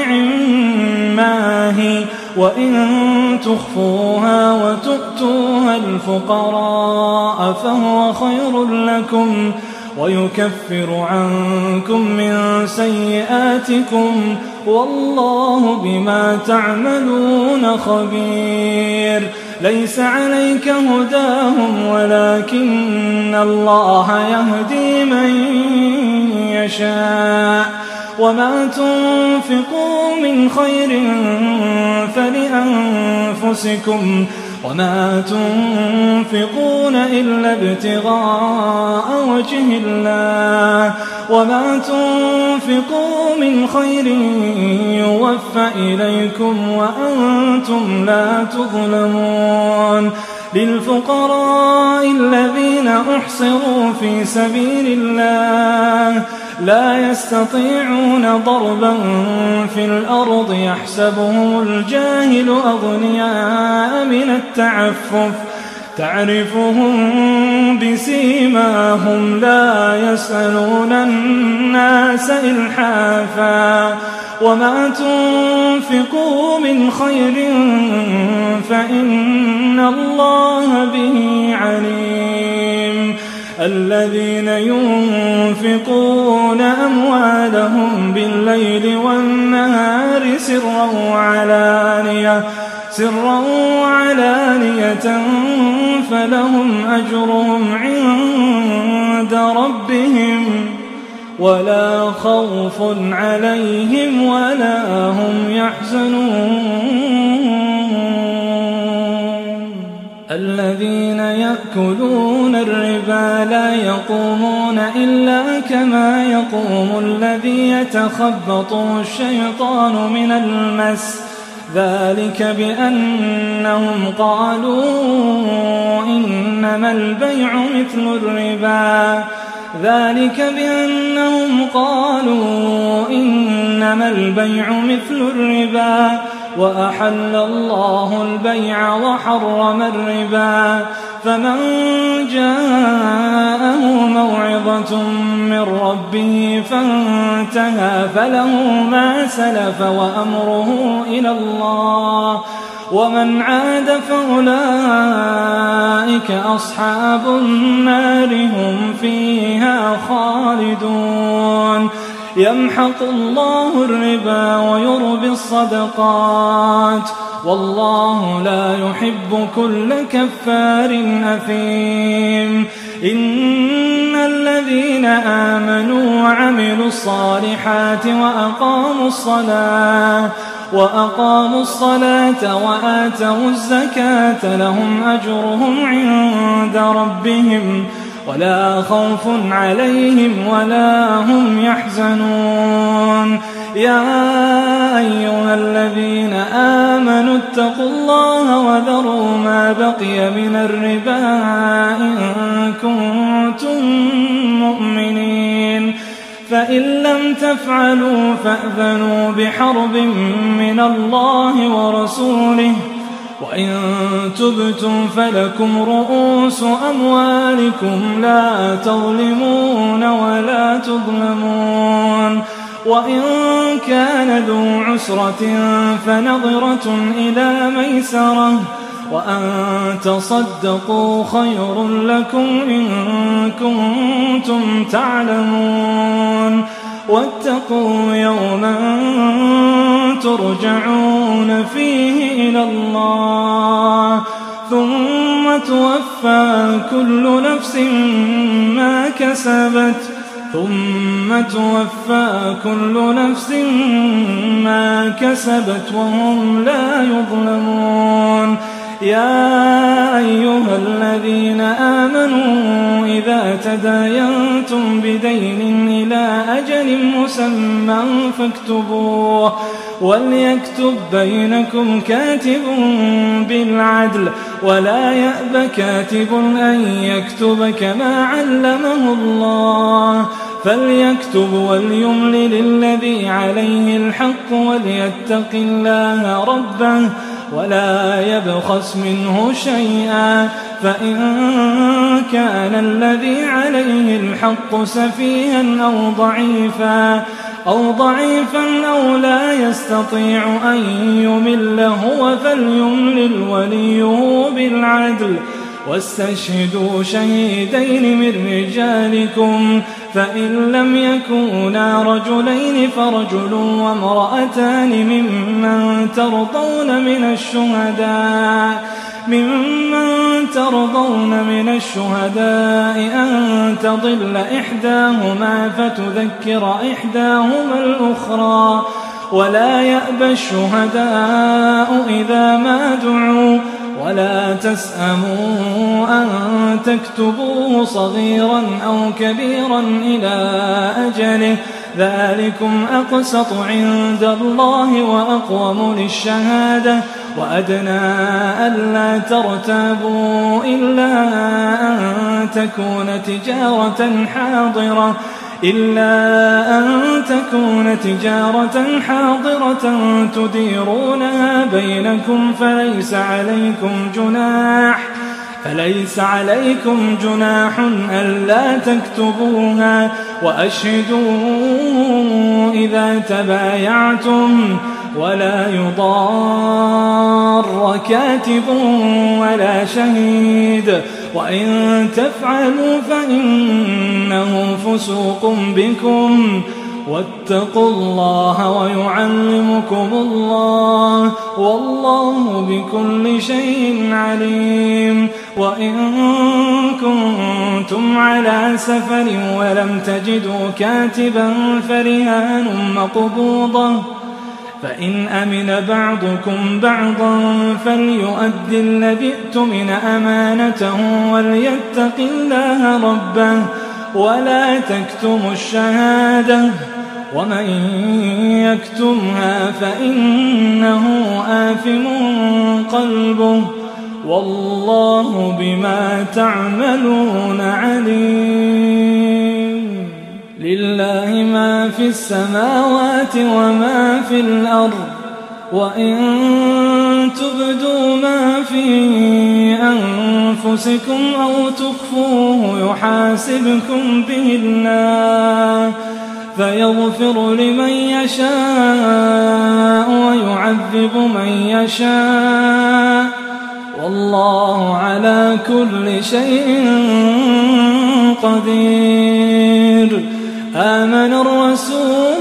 فنعما هي وإن تخفوها وتؤتوها الفقراء فهو خير لكم ويكفر عنكم من سيئاتكم والله بما تعملون خبير. ليس عليك هداهم ولكن الله يهدي من يشاء وما تنفقوا من خير فلأنفسكم وما تنفقون إلا ابتغاء وجه الله وما تنفقوا من خير يوفى إليكم وأنتم لا تظلمون. للفقراء الذين أحصروا في سبيل الله لا يستطيعون ضربا في الأرض يحسبهم الجاهل أغنياء من التعفف تعرفهم بسيماهم لا يسألون الناس إلحافا وما تنفقوا من خير فإن الله به عليم. الذين ينفقون أموالهم بالليل والنهار سرا وعلانية سرا وعلانية فلهم أجرهم عند ربهم ولا خوف عليهم ولا هم يحزنون. الذين يأكلون الربا لا يقومون إلا كما يقوم الذي يتخبطه الشيطان من المس ذلك بأنهم قالوا إنما البيع مثل الربا ذلك بأنهم قالوا إنما البيع مثل الربا وأحل الله البيع وحرم الربا فمن جاءه موعظة من ربه فانتهى فله ما سلف وأمره إلى الله ومن عاد فأولئك أصحاب النار هم فيها خالدون. يمحق الله الربا ويربي الصدقات والله لا يحب كل كفار أثيم. إن الذين آمنوا وعملوا الصالحات وأقاموا الصلاة وأقاموا الصلاة وآتوا الزكاة لهم أجرهم عند ربهم ولا خوف عليهم ولا هم يحزنون. يا أيها الذين آمنوا اتقوا الله وذروا ما بقي من الربا إن كنتم مؤمنين، فإن لم تفعلوا فأذنوا بحرب من الله ورسوله، وإن تبتم فلكم رؤوس أموالكم لا تظلمون ولا تظلمون. وإن كان ذو عسرة فنظرة إلى ميسرة وأن تصدقوا خير لكم إن كنتم تعلمون. واتقوا يوما ترجعون فيه إلى الله ثم توفى كل نفس ما كسبت ثم توفى كل نفس ما كسبت وهم لا يظلمون. يا أيها الذين آمنوا إذا تداينتم بدين إلى أجل مسمى فاكتبوه وليكتب بينكم كاتب بالعدل ولا يأب كاتب أن يكتب كما علمه الله فليكتب وليملل الذي عليه الحق وليتق الله ربه ولا يبخس منه شيئا، فإن كان الذي عليه الحق سفيها أو ضعيفا أو ضعيفا أو لا يستطيع أن يمل هو فليملل وليه بالعدل واستشهدوا شهيدين من رجالكم، فإن لم يكونا رجلين فرجل وامرأتان ممن ترضون من الشهداء ممن ترضون من الشهداء أن تضل إحداهما فتذكر إحداهما الأخرى، ولا يأبى الشهداء إذا ما دعوا ولا تسأموا أن تكتبوه صغيرا أو كبيرا إلى أجله ذلكم أقسط عند الله وأقوم للشهادة وأدنى ألا ترتابوا إلا أن تكون تجارة حاضرة إلا أن تكون تجارة حاضرة تديرونها بينكم فليس عليكم جناح فليس عليكم جناح ألا تكتبوها وأشهدوا إذا تبايعتم ولا يضار كاتب ولا شهيد وإن تفعلوا فإنه فسوق بكم واتقوا الله ويعلمكم الله والله بكل شيء عليم. وإن كنتم على سفر ولم تجدوا كاتبا فرهان مقبوضة فإن أمن بعضكم بعضا فليؤد الذي اؤتمن أمانته وليتق الله ربه ولا تكتموا الشهادة ومن يكتمها فإنه آثم قلبه والله بما تعملون عليم. لله ما في السماوات وما في الأرض وإن تبدوا ما في أنفسكم أو تخفوه يحاسبكم به الله فيغفر لمن يشاء ويعذب من يشاء والله على كل شيء قدير. آمن الرسول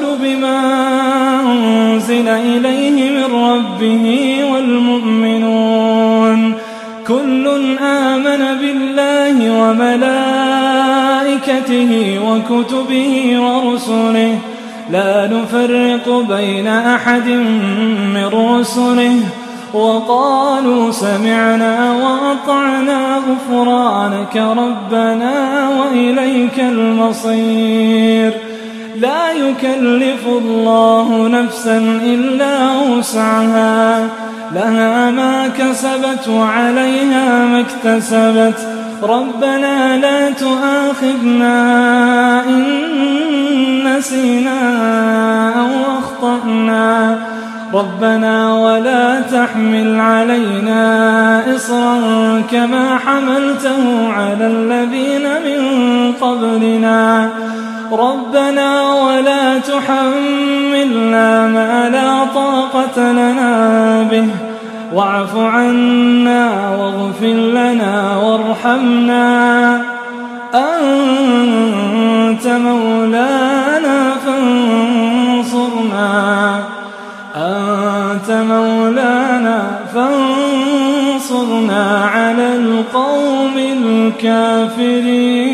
آياته وكتبه ورسله لا نفرق بين أحد من رسله وقالوا سمعنا وأطعنا غفرانك ربنا وإليك المصير. لا يكلف الله نفسا إلا وسعها لها ما كسبت وعليها ما اكتسبت ربنا لا تؤاخذنا إن نسينا أو أخطأنا ربنا ولا تحمل علينا إصرا كما حملته على الذين من قبلنا ربنا ولا تحملنا ما لا طاقة لنا به واعف عنا واغفر لنا وارحمنا أنت مولانا فانصرنا أنت مولانا فانصرنا على القوم الكافرين.